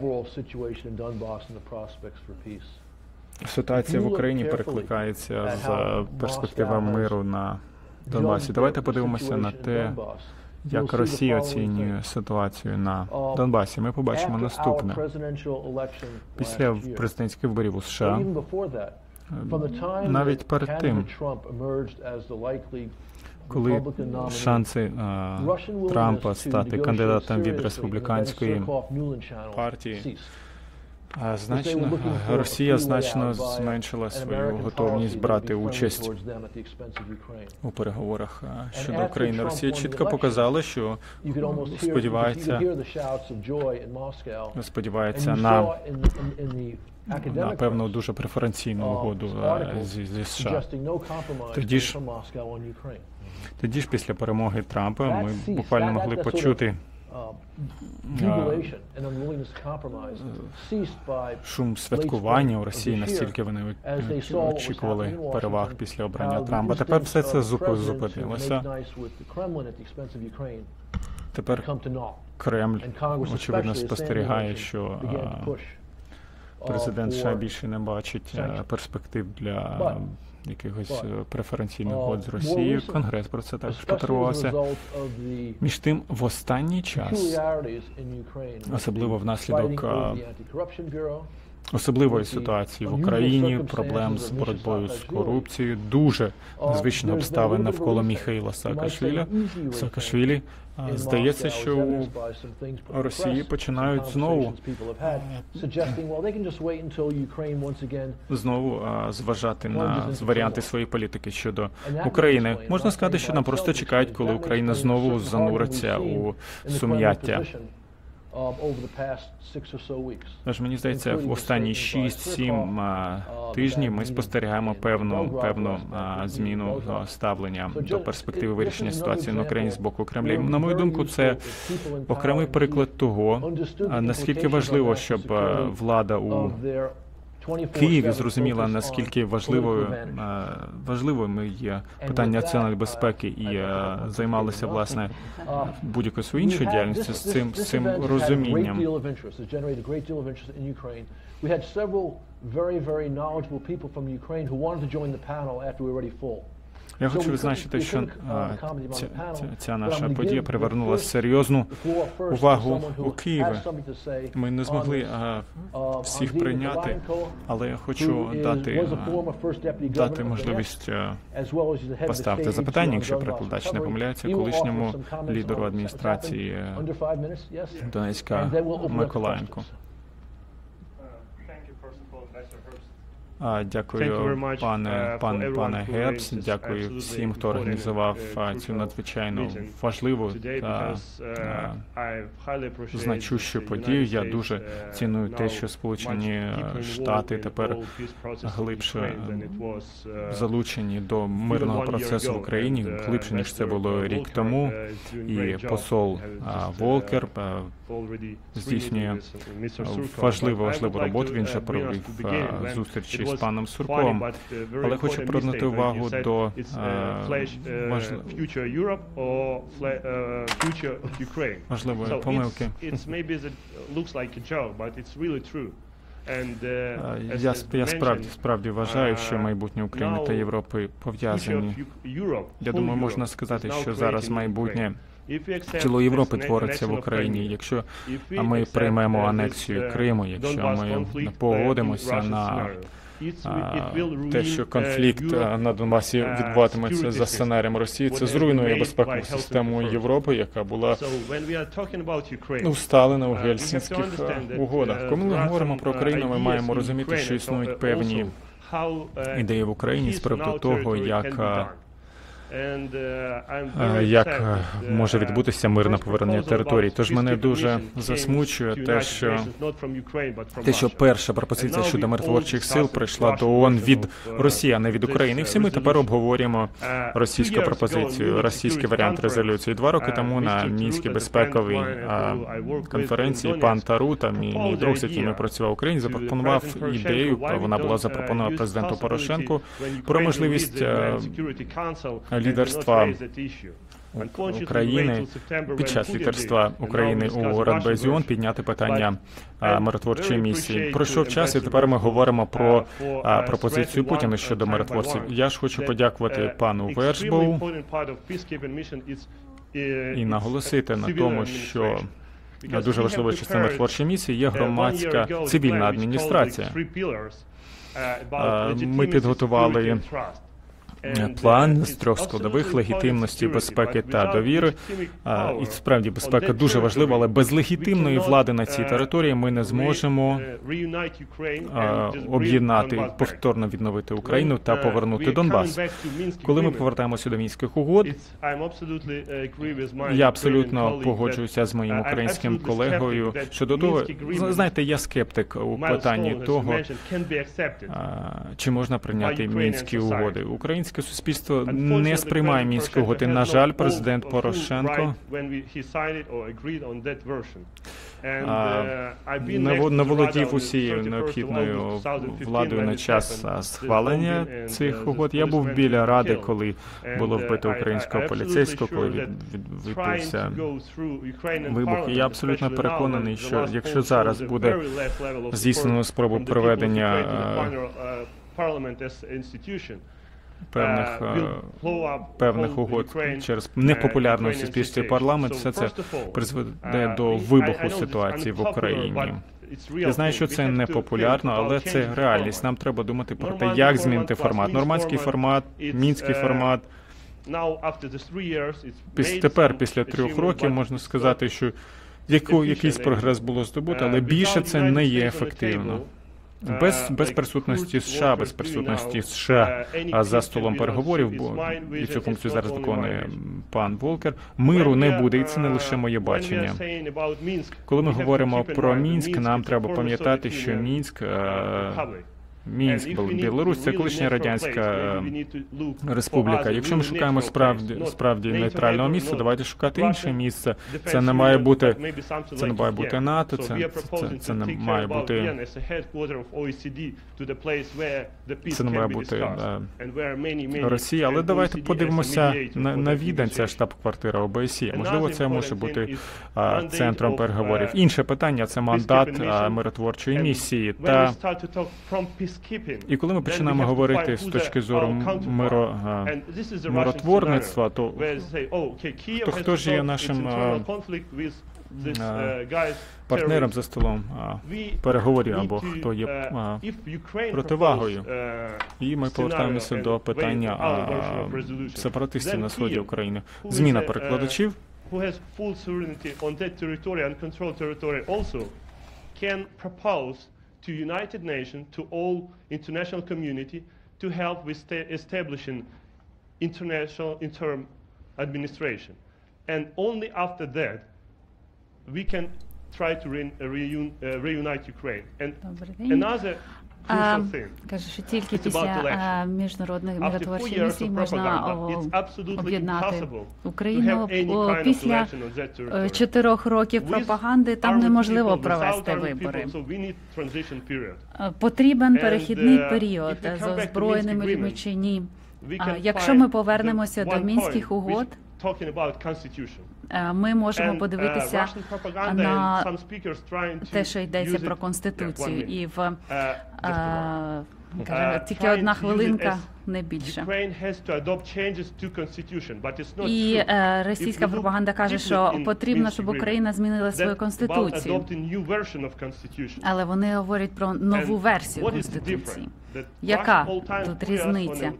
Ситуація в Україні перекликається з перспективами миру на Донбасі. Давайте подивимося на те, як Росія оцінює ситуацію на Донбасі. Ми побачимо наступне. Після президентських виборів у США, навіть перед тим, коли шанси Трампа стати кандидатом від республіканської партії, Росія значно зменшила свою готовність брати участь у переговорах щодо України. Росія чітко показала, що сподівається на певну дуже преференційну угоду зі США. Тоді ж після перемоги Трампа ми буквально могли почути шум святкування у Росії, настільки вони очікували переваг після обрання Трампа. Тепер все це зупинилося. Тепер Кремль, очевидно, спостерігає, що президент США більше не бачить перспектив для якихось преференційних угод з Росією. Конгрес про це також потурбувався. Між тим, в останній час, особливо внаслідок особливої ситуації в Україні, проблем з боротьбою з корупцією, дуже незвичних обставин навколо Міхаїла Саакашвілі, здається, що у Росії починають знову зважати на варіанти своєї політики щодо України. Можна сказати, що нам просто чекають, коли Україна знову зануриться у сум'яття. Тож, мені здається, в останні 6-7 тижнів ми спостерігаємо певну зміну ставлення до перспективи вирішення ситуації на Україні з боку Кремля. На мою думку, це окремий приклад того, наскільки важливо, щоб влада у Києві зрозуміла, наскільки важливими є питання національної безпеки і займалися, власне, будь-якою своєю іншою діяльністю з цим розумінням. Я хочу відзначити, що ця наша подія привернула серйозну увагу у Києві. Ми не змогли всіх прийняти, але я хочу дати можливість поставити запитання, якщо перекладач не помиляється, колишньому лідеру адміністрації Донецька Миколаєнку. Дякую, пане Гебс, дякую всім, хто організував цю надзвичайно важливу та значущу подію. Я дуже ціную те, що Сполучені Штати тепер глибше залучені до мирного процесу в Україні, глибше, ніж це було рік тому. І посол Волкер здійснює важливу роботу. Він вже провів зустрічі з паном Сурковим. Але хочу привернути увагу до важливої помилки. Я справді вважаю, що майбутнє України та Європи пов'язані. Я думаю, можна сказати, що зараз майбутнє тіло Європи твориться в Україні. Якщо ми приймемо анексію Криму, якщо ми погодимося на те, що конфлікт на Донбасі відбуватиметься за сценарієм Росії, це зруйнує безпекову систему Європи, яка була усталена у Гельсінських угодах. Коли ми говоримо про Україну, ми маємо розуміти, що існують певні ідеї в Україні з приводу того, як може відбутися мирне повернення територій. Тож мене дуже засмучує те, що перша пропозиція щодо миротворчих сил прийшла до ООН від Росії, а не від України. І всі ми тепер обговорюємо російську пропозицію, російський варіант резолюції. 2 роки тому на Мінській безпековій конференції пан Тарута, мій друг, з яким я працював в Україні, запропонував ідею, вона була запропонована президенту Порошенку, про можливість лідерства України під час лідерства України у Радбезі ООН підняти питання миротворчої місії. Пройшов час, і тепер ми говоримо про пропозицію Путіна щодо миротворців. Я ж хочу подякувати пану Вершбоу і наголосити на тому, що дуже важливою частиною миротворчої місії є громадська цивільна адміністрація. Ми підготували план з 3 складових: легітимності, безпеки та довіри. І справді безпека дуже важлива, але без легітимної влади на цій території ми не зможемо об'єднати, повторно відновити Україну та повернути Донбас. Коли ми повертаємося до Мінських угод, я абсолютно погоджуюся з моїм українським колегою щодо того, знаєте, я скептик у питанні того, чи можна прийняти Мінські угоди. Українське суспільство не сприймає Мінські угоди. На жаль, президент Порошенко наволодів усією необхідною владою на час схвалення цих угод. Я був біля Ради, коли було вбито українського поліцейського, коли відбувся вибух. І я абсолютно переконаний, що якщо зараз буде здійснено спробу проведення певних угод через непопулярну в суспільстві парламент, все це призведе до вибуху ситуації в Україні. Я знаю, що це не популярно, але це реальність. Нам треба думати про те, як змінити формат. Нормандський формат, мінський формат. Тепер, після 3 років, можна сказати, що якийсь прогрес було здобуто, але більше це не є ефективно. Без присутності США за столом переговорів, бо і цю функцію зараз виконує пан Волкер, миру не буде, і це не лише моє бачення. Коли ми говоримо про Мінськ, нам треба пам'ятати, що Мінськ, Білорусь – це колишня радянська республіка. Якщо ми шукаємо справді нейтрального місця, давайте шукати інше місце. Це не має бути НАТО, це не має бути Росія. Але давайте подивимося на Відень, це штаб-квартира ОБСЄ. Можливо, це може бути центром переговорів. Інше питання – це мандат миротворчої місії. І коли ми починаємо говорити з точки зору миротворництва, то хто ж є нашим партнером за столом переговорів, або хто є противагою? І ми повертаємося до питання сепаратистів на сході України. Зміна перекладачів. To United Nations, to all international community, to help with establishing international interim administration. And only after that, we can try to reunite Ukraine. And another crucial thing. Каже, що тільки після міжнародних миротворчих місій можна об'єднати Україну. Після 4 років пропаганди там неможливо провести вибори. Потрібен перехідний період з озброєними людьми чи ні. Якщо ми повернемося до Мінських угод, ми можемо подивитися на те, що йдеться про Конституцію, і тільки 1 хвилинка, не більше. І російська пропаганда каже, що потрібно, щоб Україна змінила свою Конституцію. Але вони говорять про нову версію Конституції. Яка тут різниця?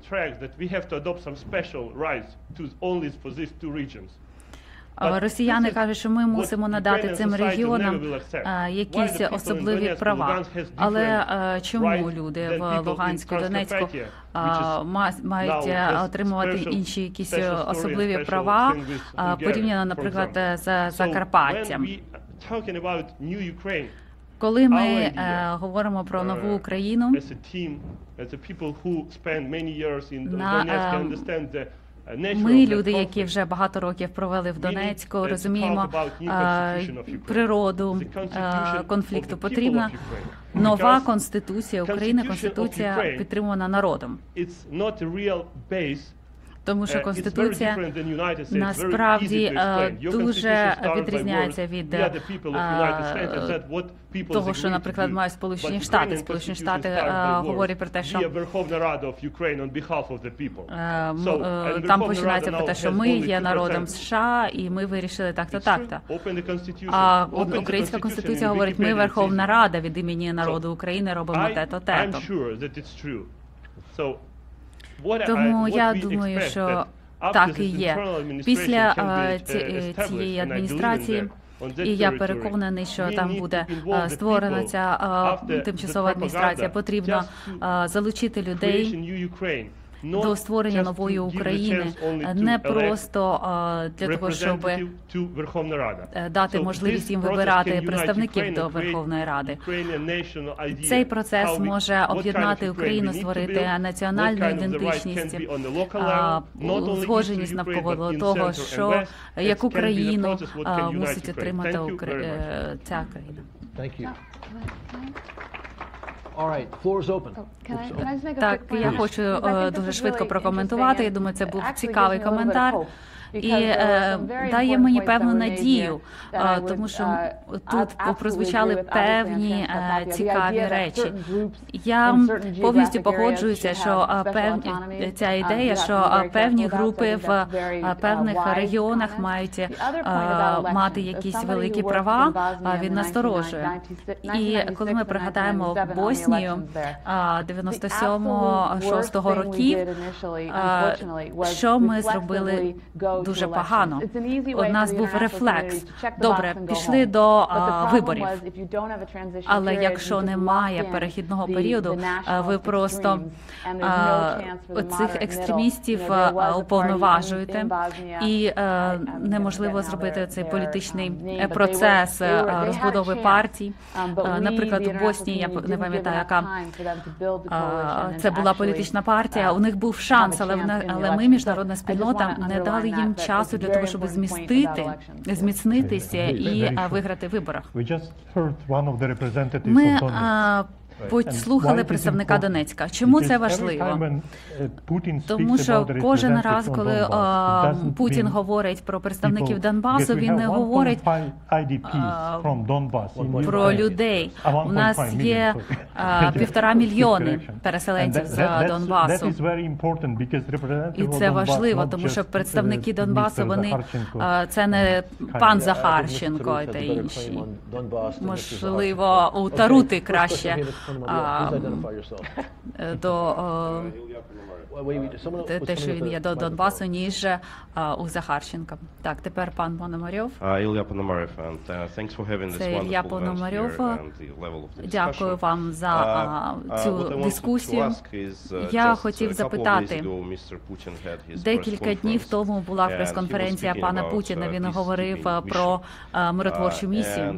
Росіяни кажуть, що ми мусимо надати цим регіонам якісь особливі права. Але чому люди в Луганську, Донецьку мають отримувати інші якісь особливі права, порівняно, наприклад, з Закарпаттям? Коли ми говоримо про нову Україну, ми, люди, які вже багато років провели в Донецьку, розуміємо природу конфлікту. Потрібна нова Конституція, України, Конституція підтримувана народом. Тому що Конституція насправді дуже відрізняється від того, що, наприклад, мають Сполучені Штати. Сполучені Штати говорять про те, що там починається про те, що ми є народом США, і ми вирішили так-то, так-то. А Українська Конституція говорить, ми Верховна Рада від імені народу України робимо те-то, те-то. Тому я думаю, що так і є. Після цієї адміністрації, і я переконаний, що там буде створена ця тимчасова адміністрація, потрібно залучити людей до створення нової України, не просто для того, щоб дати можливість їм вибирати представників до Верховної Ради. Цей процес може об'єднати Україну, створити національну ідентичність, узгодженість навколо того, що яку країну мусить отримати ця країна. Так, я хочу дуже швидко прокоментувати. Я думаю, це був цікавий коментар. І дає мені певну надію, тому що тут прозвучали певні цікаві речі. Я повністю погоджуюся, що ця ідея, що певні групи в певних регіонах мають мати якісь великі права, він насторожує. І коли ми пригадаємо Боснію 97-6 років, що ми зробили дуже погано. У нас був рефлекс. Добре, пішли до виборів. Але якщо немає перехідного періоду, ви просто цих екстремістів уповноважуєте, і неможливо зробити цей політичний процес розбудови партій. Наприклад, у Боснії, я не пам'ятаю, яка це була політична партія, у них був шанс, але ми, міжнародна спільнота, не дали їм часу для того, щоб зміцнитися і виграти в виборах. Ми послухали представника Донецька. Чому це важливо? Тому що кожен раз, коли Путін говорить про представників Донбасу, він не говорить про людей. У нас є 1,5 мільйони переселенців з Донбасу. І це важливо, тому що представники Донбасу, вони це не пан Захарченко та інші. Можливо, у Тарути краще те, що він є до Донбасу, ніж у Захарченка. Так, тепер пан Пономарьов. Це Ілля Пономарьов. Дякую вам за цю дискусію. Я хотів запитати, декілька днів тому була прес-конференція пана Путіна, він говорив про миротворчу місію.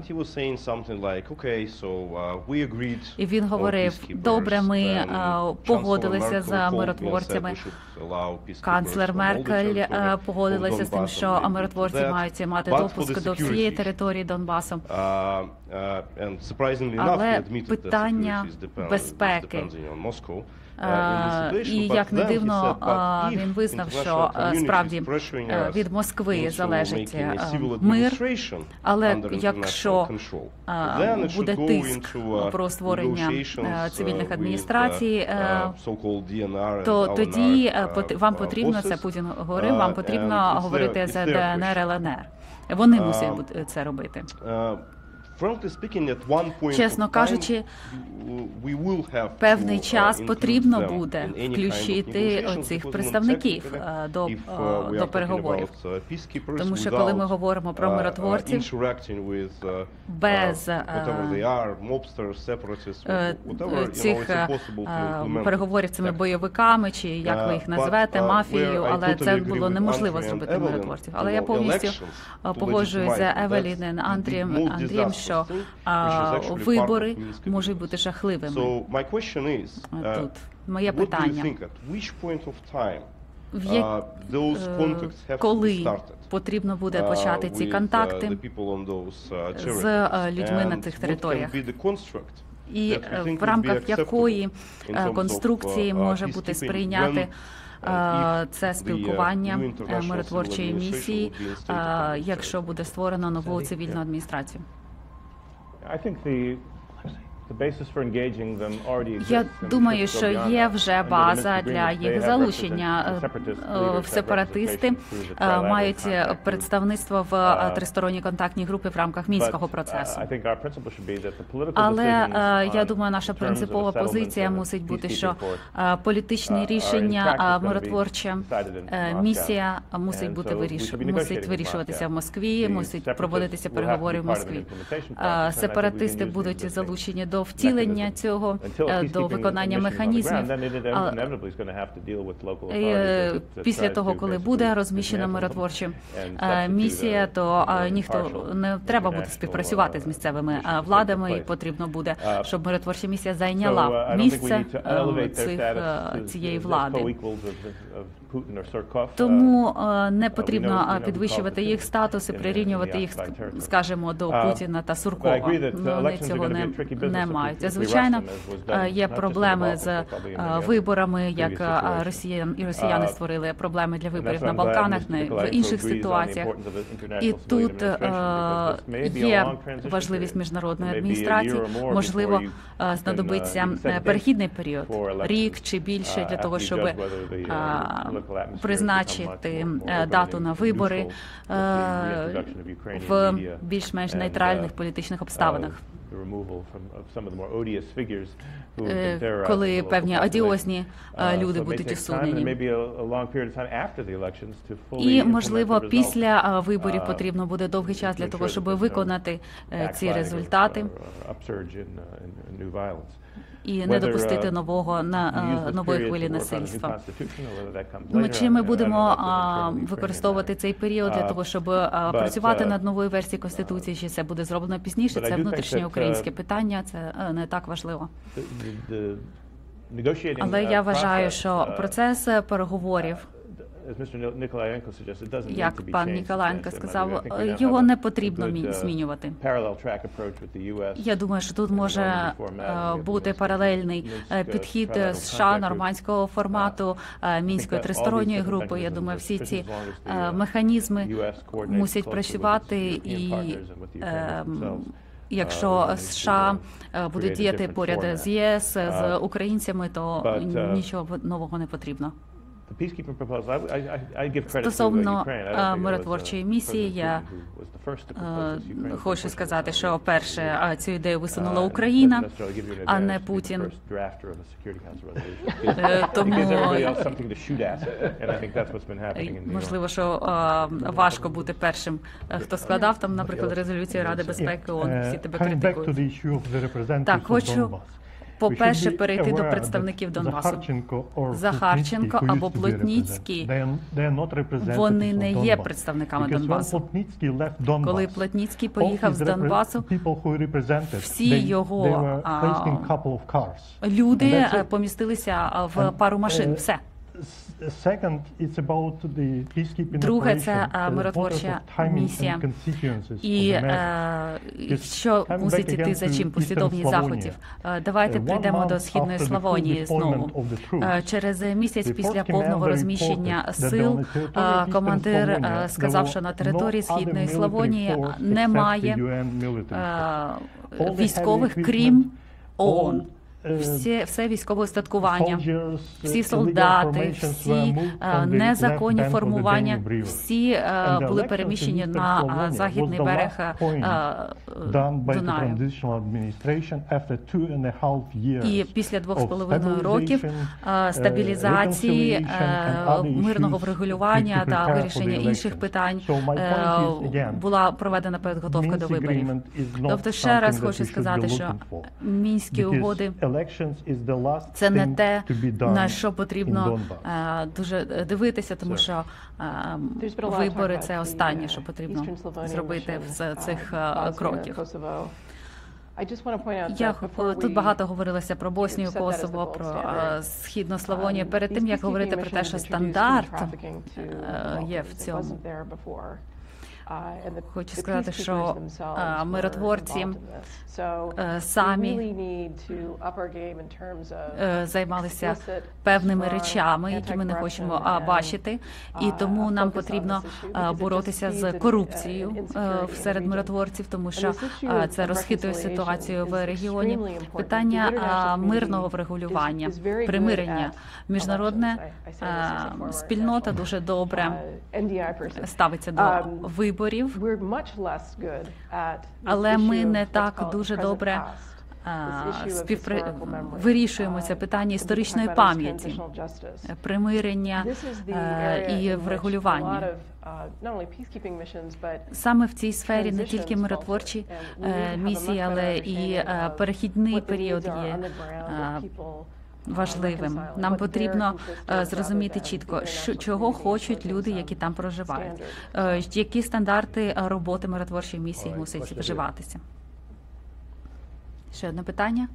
І він говорив, добре, ми погодилися з миротворцями. Канцлер Меркель погодилася з тим, що миротворці мають мати допуск до всієї території Донбасу. Але питання безпеки. І, як не дивно, він визнав, що справді від Москви залежить мир, але якщо буде тиск про створення цивільних адміністрацій, то тоді вам потрібно, це Путін говорив, вам потрібно говорити з ДНР, ЛНР. Вони мусять це робити. Чесно кажучи, певний час потрібно буде включити оцих представників до переговорів. Тому що коли ми говоримо про миротворців, без цих переговорів цими бойовиками, чи як ви їх назвете, мафією, але це було неможливо зробити миротворців. Але я повністю погоджуюся з Евелін Андрієм, що вибори можуть бути жахливими. Тут моє питання. Коли потрібно буде почати ці контакти з людьми на цих територіях? І в рамках якої конструкції може бути сприйняти це спілкування миротворчої місії, якщо буде створено нову цивільну адміністрацію? Я думаю, що є вже база для їх залучення. Сепаратисти мають представництво в тристоронній контактній групі в рамках мінського процесу. Але я думаю, наша принципова позиція мусить бути, що політичні рішення, миротворча місія мусить вирішуватися в Москві, мусить проводитися переговори в Москві. Сепаратисти будуть залучені до до втілення цього, до виконання механізмів. Після того, коли буде розміщена миротворча місія, то ніхто не треба буде співпрацювати з місцевими владами, і потрібно буде, щоб миротворча місія зайняла місце цієї влади. Тому не потрібно підвищувати їх статус і прирівнювати їх, скажімо, до Путіна та Суркова. Вони цього не мають. Звичайно, є проблеми з виборами, як росіяни створили проблеми для виборів на Балканах, в інших ситуаціях. І тут є важливість міжнародної адміністрації. Можливо, знадобиться перехідний період, рік чи більше, для того, щоб призначити дату на вибори в більш-менш нейтральних політичних обставинах. Коли певні одіозні люди будуть усунені. І, можливо, після виборів потрібно буде довгий час для того, щоб виконати ці результати і не допустити нової хвилі насильства. Чи ми будемо використовувати цей період для того, щоб працювати над новою версією Конституції, чи це буде зроблено пізніше? Це внутрішнє українське питання, це не так важливо. Але я вважаю, що процес переговорів, як пан Ніколаєнко сказав, його не потрібно змінювати. Я думаю, що тут може бути паралельний підхід США, нормандського формату, Мінської тристоронньої групи. Я думаю, всі ці механізми мусять працювати, і якщо США будуть діяти поряд з ЄС, з українцями, то нічого нового не потрібно. Стосовно миротворчої місії, я хочу сказати, що перше цю ідею висунула Україна, а не Путін. Тому можливо, що важко бути першим, хто складав там, наприклад, резолюцію Ради безпеки ООН. Всі тебе критикують. Так, хочу по-перше, перейти до представників Донбасу. Захарченко або Плотніцький, вони не є представниками Донбасу. Коли Плотніцький поїхав з Донбасу, всі його люди помістилися в пару машин. Все. Друге, це миротворча місія. І що мусить іти за чим? Послідовність заходів. Давайте прийдемо до Східної Славонії знову. Через місяць після повного розміщення сил командир сказав, що на території Східної Славонії немає військових, крім ООН. Все військове устаткування, всі солдати, всі незаконні формування, всі були переміщені на західний берег Дунаю. І після 2,5 років стабілізації, мирного врегулювання та вирішення інших питань була проведена підготовка до виборів. Тобто ще раз хочу сказати, що Мінські угоди це не те, на що потрібно дуже дивитися, тому що вибори – це останнє, що потрібно зробити з цих кроків. Тут багато говорилося про Боснію, Косово, про Східну Славонію. Перед тим, як говорити про те, що стандарт є в цьому, хочу сказати, що миротворці самі займалися певними речами, які ми не хочемо бачити, і тому нам потрібно боротися з корупцією серед миротворців, тому що це розхитує ситуацію в регіоні. Питання мирного врегулювання, примирення. Міжнародна спільнота дуже добре ставиться до виборів, але ми не так дуже добре вирішуємо це питання історичної пам'яті, примирення і врегулювання. Саме в цій сфері не тільки миротворчі місії, але і перехідний період є важливим. Нам потрібно зрозуміти чітко, чого хочуть люди, які там проживають, які стандарти роботи миротворчої місії мусять вживатися. Ще одне питання?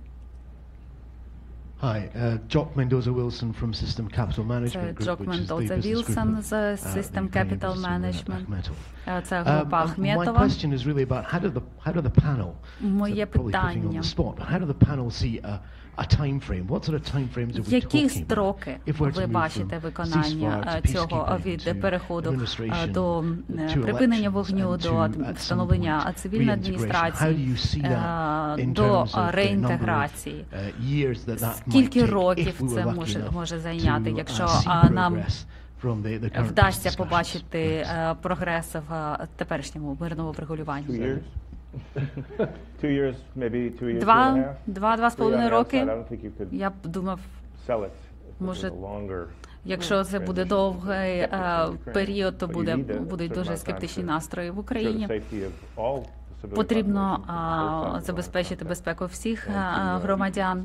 Hi, Jock Mendoza-Wilson from System Capital Management Group, Джок which is the business Мендоза-Вілсон group з of System Ukrainian Capital businessmen in Management. Akhmetov. Це група My Ахметова. question is really about how do the panel, Моє probably putting you on питання. the spot, but how do the panel see a time frame? What sort of time frames are we Які talking строки about? If we're to ви move бачите from виконання ceasefire to цього peacekeeping від to переходу administration до to припинення elections вогню, and до to, at some встановлення point, цивільної reintegration? How do адміністрації, you see that in до terms of the number of реінтеграції? years that might Скільки take років if we were це lucky може enough зайняти, to якщо see нам progress from the current вдасться discussions? побачити прогрес в теперішньому мирному врегулюванні? 2 years, maybe 2 years, Два з половиною роки. I don't think you could Я б думав, sell it if it was може, a longer. якщо це буде довгий період, то будуть дуже скептичні настрої в Україні. Потрібно забезпечити безпеку всіх громадян.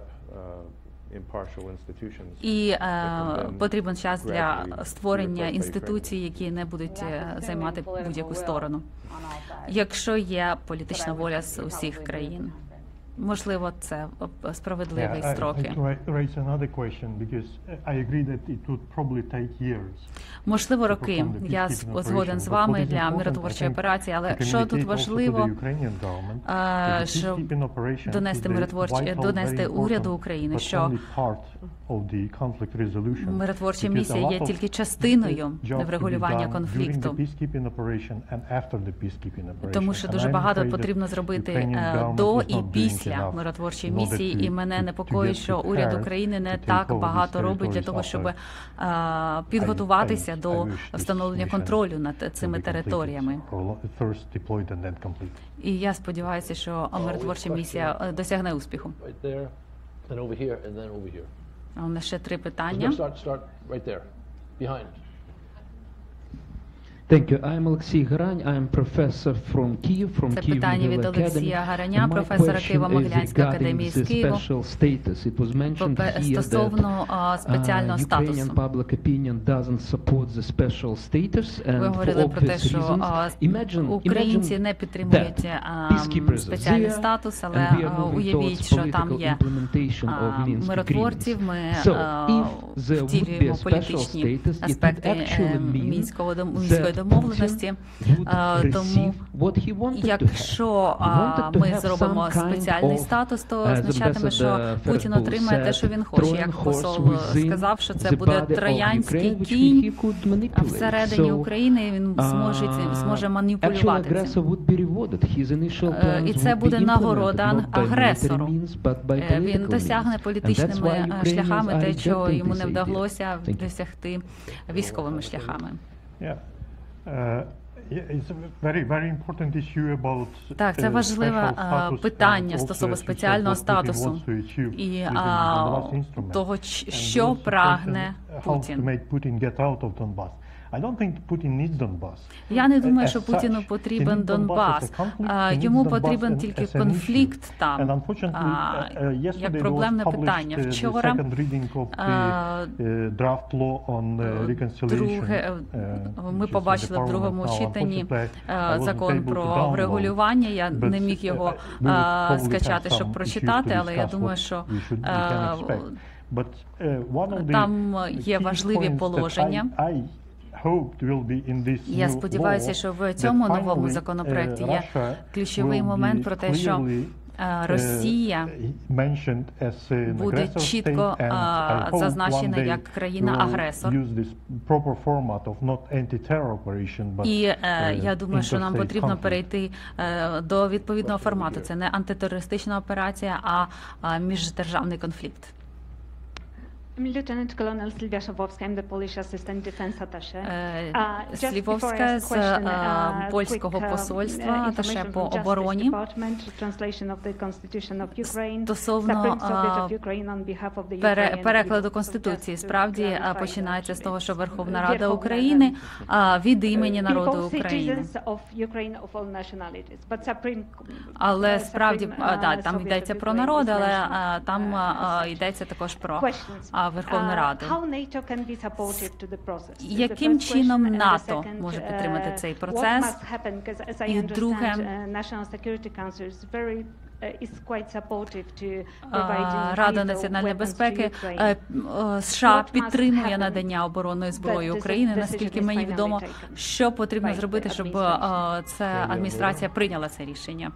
І потрібен час для створення інституцій, які не будуть займати будь-яку сторону. Якщо є політична воля з усіх країн. Можливо, це справедливі строки. Можливо, роки. Я згоден з вами для миротворчої операції, але що тут важливо, щоб донести уряду України, що миротворча місія є тільки частиною врегулювання конфлікту. Тому що дуже багато потрібно зробити до і після миротворчої місії, і мене непокоїть, що уряд України не так багато робить для того, щоб підготуватися до встановлення контролю над цими територіями. І я сподіваюся, що миротворча місія досягне успіху. У нас ще 3 питання. Thank you. I'm Alexey Garany. I'm professor from Kyiv, from Це Kyiv питання від Middle Academy. Олексія Гараня, My професора question Києво-Могилянської is академії з regarding the Києва. special status. It was mentioned here Стосовно спеціального Ukrainian статусу. public opinion doesn't support the special status, Ви and for говорили про те, obvious що reasons. українці не підтримують спеціальний статус, але уявіть, що там є миротворців, ми втілюємо політичні аспекти Мінської домовленості. Тому якщо ми зробимо спеціальний статус, то означатиме, що Путін отримає те, що він хоче. Як посол сказав, що це буде троянський кінь всередині України, і він зможе маніпулювати цим. І це буде нагорода агресору. Він досягне політичними шляхами те, що йому не вдалося досягти військовими шляхами. Так, це важливе питання стосовно спеціального статусу і того, що прагне Путін. Я не думаю, що Путіну потрібен Донбас. Йому потрібен тільки конфлікт там, як проблемне питання. Вчора ми побачили в другому читанні закон про врегулювання. Я не міг його скачати, щоб прочитати, але я думаю, що там є важливі положення. Я сподіваюся, що в цьому новому законопроекті є ключовий момент про те, що Росія буде чітко зазначена як країна-агресор. І я думаю, що нам потрібно перейти до відповідного формату. Це не антитерористична операція, а міждержавний конфлікт. Lieutenant Colonel Sylwia Szawowska, I'm the Polish Assistant Defense Attaché. Слівовська з польського посольства, аташе по обороні. Стосовно перекладу Конституції, справді починається з того, що Верховна Рада України від імені народу України. Але справді, там йдеться про народ, але там йдеться також про Верховну Раду. Яким чином НАТО може підтримати цей процес? І друге, Рада національної безпеки США підтримує надання оборонної зброї України. Наскільки мені відомо, що потрібно зробити, щоб ця адміністрація прийняла це рішення?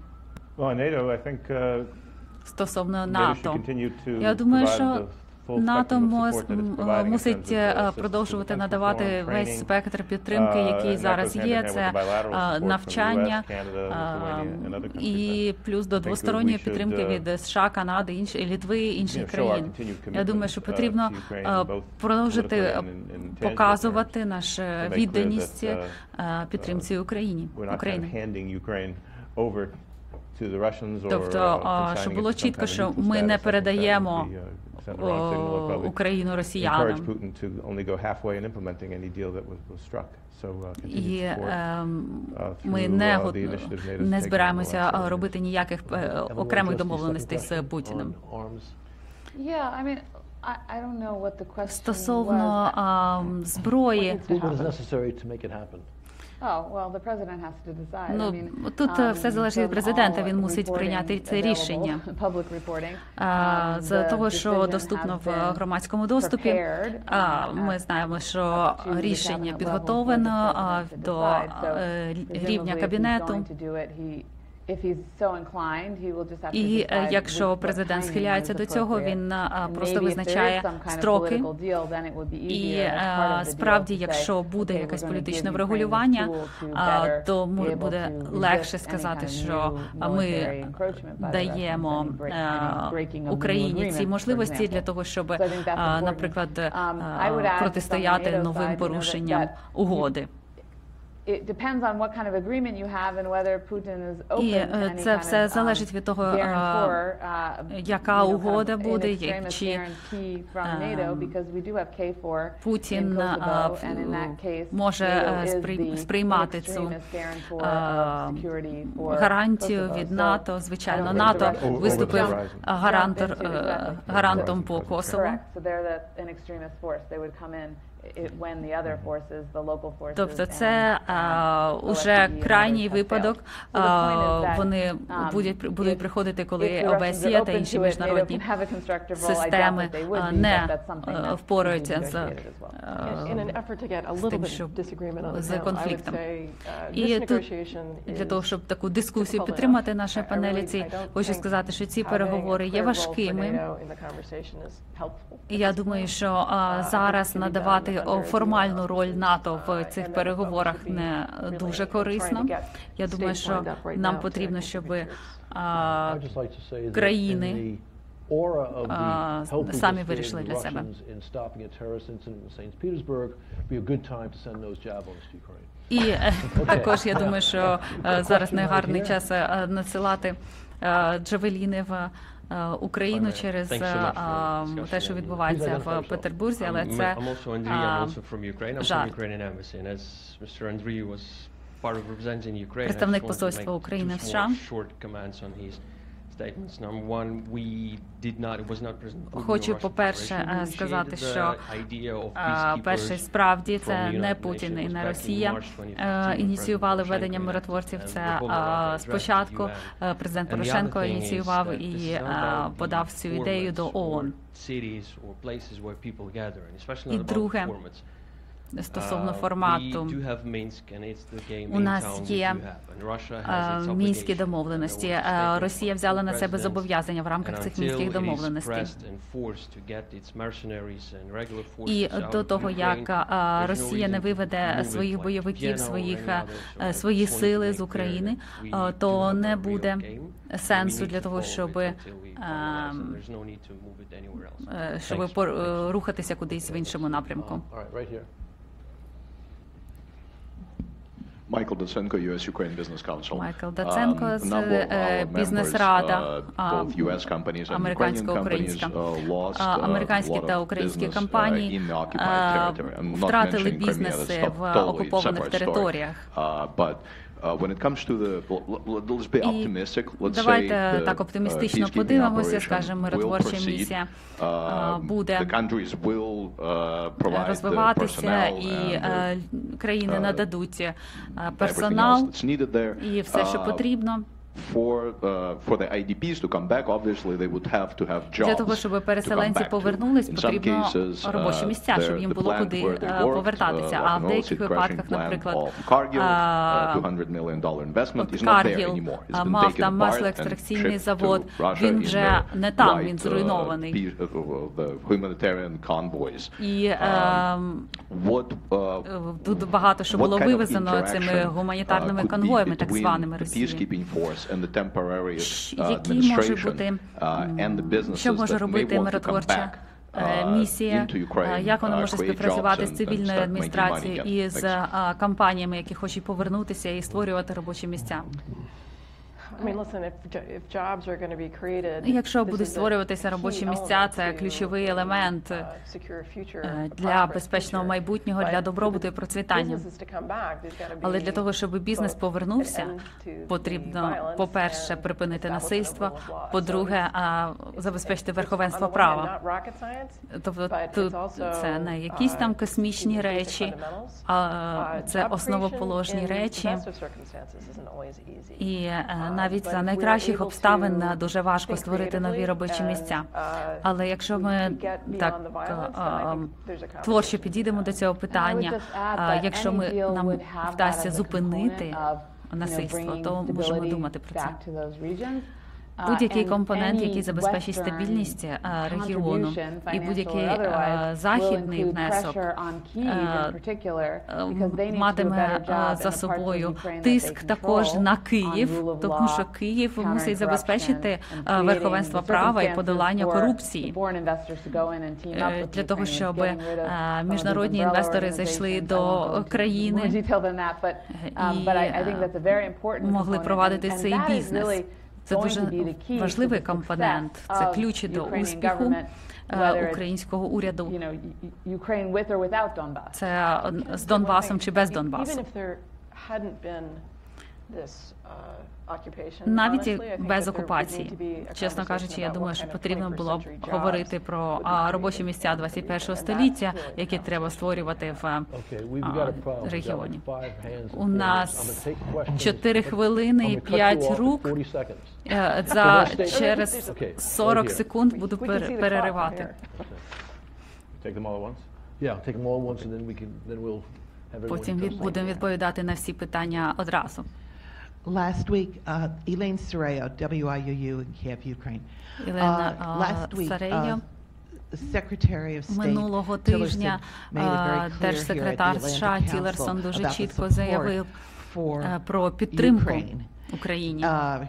Стосовно НАТО, я думаю, що НАТО мусить продовжувати надавати весь спектр підтримки, який зараз є. Це навчання і плюс до двосторонньої підтримки від США, Канади, Литви і інших країн. Я думаю, що потрібно продовжити показувати нашу відданість підтримці України. Тобто, щоб було чітко, що ми не передаємо Україну росіянам. І ми не збираємося робити ніяких окремих домовленостей з Путіним. Стосовно зброї, тут все залежить від президента, він мусить прийняти це рішення. З того, що доступно в громадському доступі, ми знаємо, що рішення підготовлено до рівня кабінету. І якщо президент схиляється до цього, він просто визначає строки. І справді, якщо буде якесь політичне врегулювання, то буде легше сказати, що ми даємо Україні ці можливості для того, щоб, наприклад, протистояти новим порушенням угоди. І це все залежить від того, яка угода буде, чи Путін може сприймати цю гарантію від НАТО. Звичайно, НАТО виступив гарантом по Косову. Тобто це уже крайній випадок. Вони будуть приходити, коли ОБСЄ та інші міжнародні системи не впораються з конфліктом. І тут для того, щоб таку дискусію підтримати нашій панелі, хочу сказати, що ці переговори є важкими. І я думаю, що зараз надавати формальну роль НАТО в цих переговорах не дуже корисно. Я думаю, що нам потрібно, щоб країни самі вирішили для себе. І також я думаю, що зараз не гарний час надсилати джавеліни в Україну через те, що відбувається в Петербурзі, але це жарт. Представник посольства України в США. Хочу, по-перше, сказати, що перший справді це не Путін і не Росія ініціювали введення миротворців. Це спочатку президент Порошенко ініціював і подав цю ідею до ООН. І друге, стосовно формату. У нас є мінські домовленості. Росія взяла на себе зобов'язання в рамках цих мінських домовленостей. І до того, як Росія не виведе своїх бойовиків, свої сили з України, то не буде сенсу для того, щоб рухатися кудись в іншому напрямку. Майкл Даценко, US-Ukraine Business Council. Майкл Даценко з бізнес-рада американсько-українська. Американські та українські компанії втратили бізнеси в окупованих територіях. When it comes to the, let's be optimistic. Let's say давайте так оптимістично подивимося, скажімо, миротворча місія буде розвиватися, і країни нададуть персонал і все, що потрібно. Для того, щоб переселенці повернулись, потрібно робочі місця, щоб їм було куди повертатися. А в деяких випадках, наприклад, Каргіл мав там маслоекстракційний завод, він вже не там, він зруйнований. І тут багато що було вивезено цими гуманітарними конвоями, так званими Росією. Які може бути, що може робити миротворча місія, як вона може співпрацювати з цивільною адміністрацією і з компаніями, які хочуть повернутися і створювати робочі місця? Якщо будуть створюватися робочі місця, це ключовий елемент для безпечного майбутнього, для добробуту і процвітання. Але для того, щоб бізнес повернувся, потрібно, по-перше, припинити насильство, по-друге, забезпечити верховенство права. Тобто тут це не якісь там космічні речі, а це основоположні речі. І навіть за найкращих обставин дуже важко створити нові робочі місця. Але якщо ми так творчо підійдемо до цього питання, якщо нам вдасться зупинити насильство, то можемо думати про це. Будь-який компонент, який забезпечить стабільність регіону, і будь-який західний внесок матиме за собою тиск також на Київ, тому що Київ мусить забезпечити верховенство права і подолання корупції. Для того, щоб міжнародні інвестори зайшли до країни і могли провадити цей бізнес. Це дуже важливий компонент, це ключ до успіху українського уряду. Це з Донбасом чи без Донбасу. Навіть без окупації. Чесно кажучи, я думаю, що потрібно було б говорити про робочі місця 21-го століття, які треба створювати в регіоні. У нас 4 хвилини і 5 рук. Через 40 секунд буду переривати. Потім будемо відповідати на всі питання одразу. Last week, Elaine Sereo, WIUU in Kiev, Ukraine. Last week, минулого тижня держсекретар США Тілерсон дуже чітко заявив про підтримку Україні.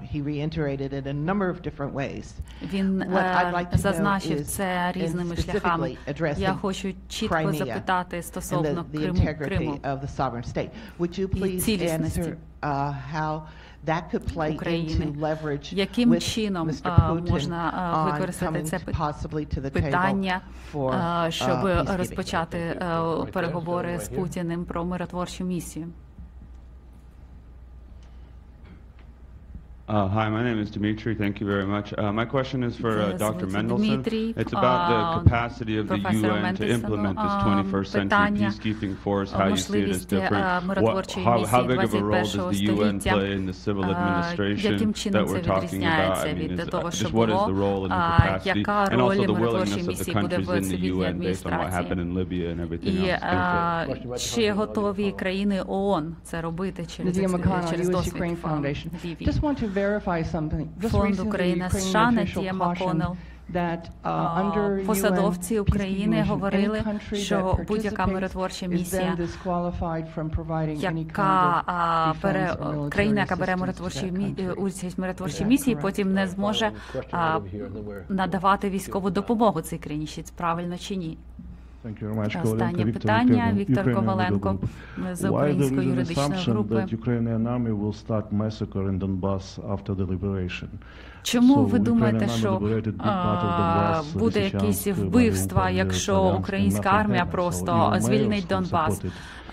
Він зазначив це різними шляхами. Я хочу чітко запитати стосовно Криму і цілісності України. Яким чином можна використати це питання, щоб розпочати переговори з Путіним про миротворчу місію? Hi, my name is Dmitry. Thank you very much. My question is for Dr. Mendelsohn. It's about the capacity of the UN to implement this 21st century peacekeeping force, how you see it as different. How big of a role does the UN play in the civil administration that we're talking about? I mean, just what is the role and the capacity, and also the willingness of the countries in the UN based on what happened in Libya and everything else? Чи готові країни ООН це робити через досвід Лівії? Фонд України США Надія Маконел. Посадовці України говорили, що будь-яка миротворча місія, країна, яка бере участь в миротворчій місії, потім не зможе надавати військову допомогу цій країні, чи це правильно чи ні. Останнє питання. Віктор Коваленко з Української юридичної групи. Чому ви думаєте, що буде якесь вбивство, якщо українська армія просто звільнить Донбас?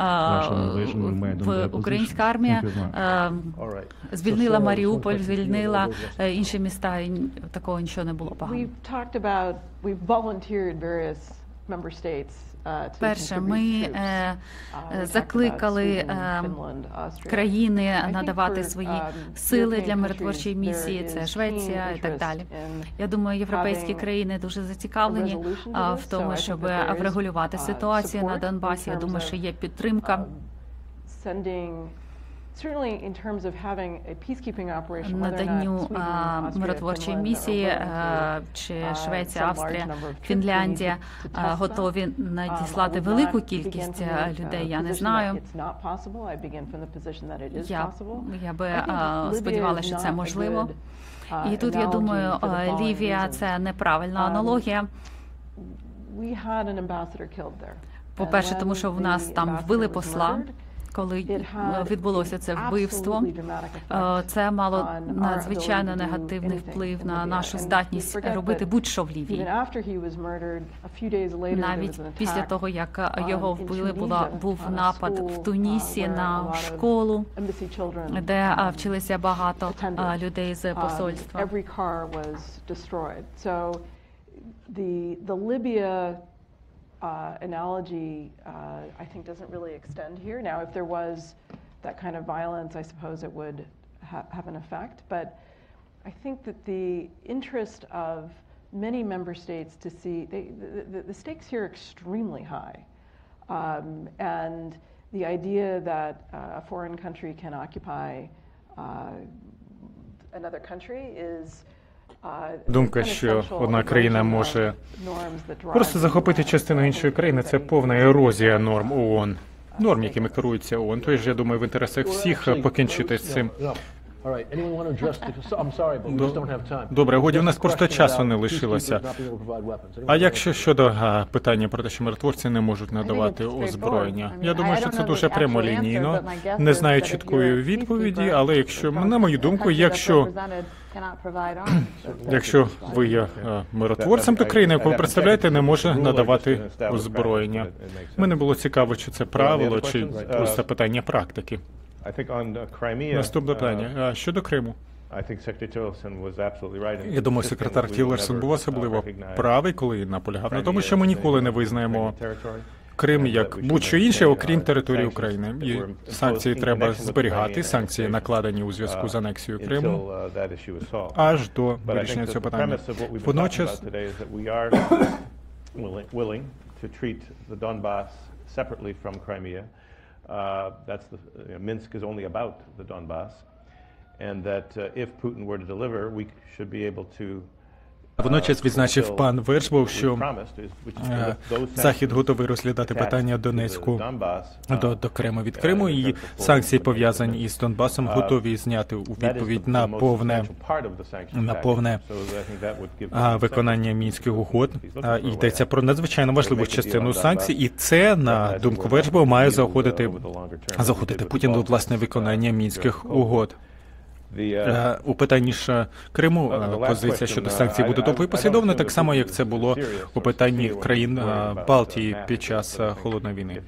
Українська армія звільнила Маріуполь, звільнила інші міста, і такого нічого не було погано. Перше, ми закликали країни надавати свої сили для миротворчої місії, це Швеція і так далі. Я думаю, європейські країни дуже зацікавлені в тому, щоб врегулювати ситуацію на Донбасі. Я думаю, що є підтримка. Наданню миротворчої місії, чи Швеція, Австрія, Фінляндія готові надіслати велику кількість людей, я не знаю. Я би сподівалася, що це можливо. І тут, я думаю, Лівія – це неправильна аналогія. По-перше, тому що в нас там вбили посла. Коли відбулося це вбивство, це мало надзвичайно негативний вплив на нашу здатність робити будь-що в Лівії. Навіть після того, як його вбили, був напад в Тунісі на школу, де вчилися багато людей з посольства. Analogy, I think, doesn't really extend here. Now, if there was that kind of violence, I suppose it would have an effect. But I think that the interest of many member states to see the stakes here are extremely high, and the idea that a foreign country can occupy another country is. Думка, що одна країна може просто захопити частину іншої країни, це повна ерозія норм ООН, норм, якими керується ООН. Тож, я думаю, в інтересах всіх покінчити з цим. Добре, годі, у нас просто часу не лишилося. А якщо щодо питання про те, що миротворці не можуть надавати озброєння? Я думаю, що це дуже прямолінійно. Не знаю чіткої відповіді, але якщо, на мою думку, якщо ви є миротворцем, то країна, яку ви представляєте, не може надавати озброєння. Мене було цікаво, чи це правило, чи просто питання практики. Наступне питання. Щодо Криму. Я думаю, секретар Тіллерсон був особливо правий, коли наполягав на тому, що ми ніколи не визнаємо Крим як будь-що інше, окрім території України. І санкції треба зберігати, санкції накладені у зв'язку з анексією Криму, аж до вирішення цього питання. Водночас, Minsk is only about the Donbass, and that if Putin were to deliver, we should be able to. Водночас відзначив пан Вершбов, що Захід готовий розглядати питання Донецьку до Криму від Криму, і санкції, пов'язані із Донбасом, готові зняти у відповідь на повне виконання Мінських угод. Йдеться про надзвичайно важливу частину санкцій, і це, на думку Вершбова, має заохотити Путін до власне виконання Мінських угод. У питанні ж Криму позиція щодо санкцій буде довго і послідовна, так само, як це було у питанні країн Балтії під час Холодної війни.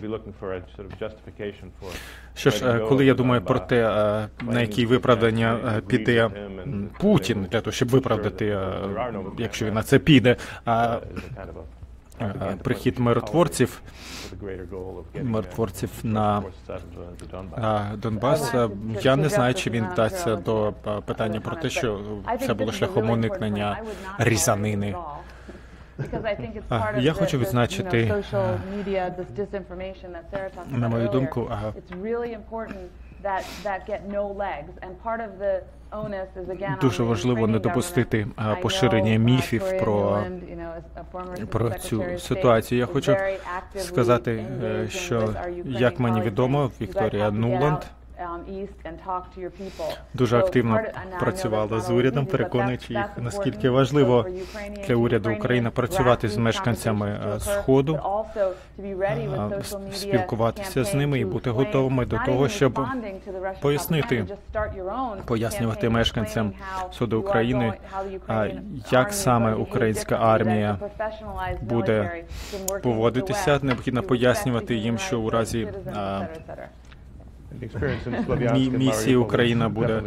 Що ж, коли я думаю про те, на які виправдання піде Путін для того, щоб виправдати, якщо він на це піде, прихід миротворців на Донбас, я не знаю, чи він вдасться до питання про те, що це було шляхом уникнення різанини. Я хочу відзначити, на мою думку, дуже важливо не допустити поширення міфів про цю ситуацію. Я хочу сказати, що, як мені відомо, Вікторія Нуланд дуже активно працювала з урядом, переконуючи їх, наскільки важливо для уряду України працювати з мешканцями Сходу, спілкуватися з ними і бути готовими до того, щоб пояснювати мешканцям Сходу України, як саме українська армія буде поводитися. Необхідно пояснювати їм, що у разі місії Україна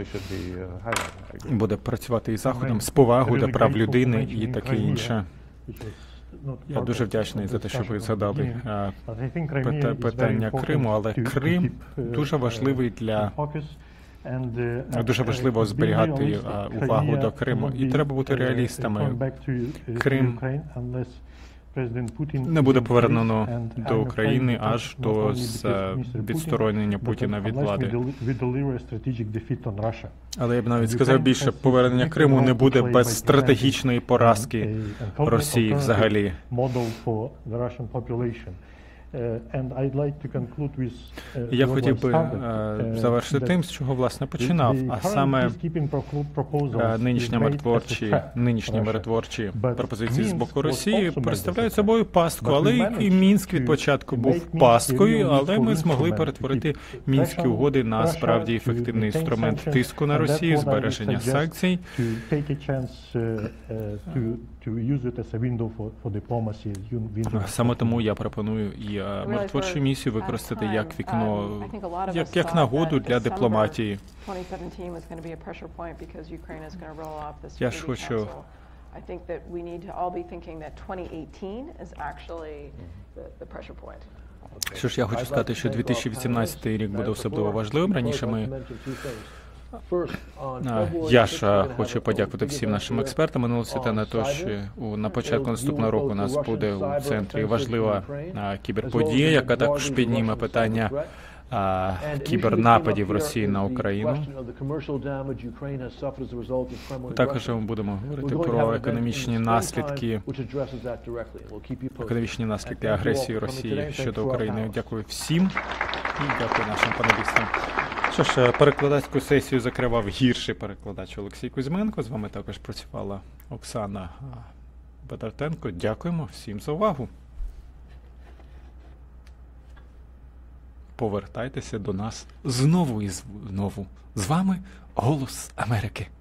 буде працювати із Заходом з повагою до прав людини і таке інше. Я дуже вдячний за те, що ви згадали питання Криму, але Крим дуже важливий дуже важливо зберігати увагу до Криму. І треба бути реалістами. Крим не буде повернено до України аж до відсторонення Путіна від влади. Але я б навіть сказав більше, повернення Криму не буде без стратегічної поразки Росії взагалі. Я хотів би завершити тим, з чого, власне, починав, а саме нинішні миротворчі пропозиції з боку Росії представляють собою пастку, але і Мінськ від початку був пасткою, але ми змогли перетворити Мінські угоди на справді ефективний інструмент тиску на Росію, збереження санкцій. Саме тому я пропоную і миротворчу місію використати як вікно, як нагоду для дипломатії. Я ж хочу Що ж, я хочу сказати, що 2018 рік буде особливо важливим. Раніше я ж хочу подякувати всім нашим експертам і наголосити на те, що на початку наступного року у нас буде у центрі важлива кіберподія, яка також підніме питання кібернападів Росії на Україну. Також ми будемо говорити про економічні наслідки агресії Росії щодо України. Дякую всім і дякую нашим панелістам. Що ж, перекладацьку сесію закривав гірший перекладач Олексій Кузьменко. З вами також працювала Оксана Бондаренко. Дякуємо всім за увагу. Повертайтеся до нас знову і знову. З вами Голос Америки.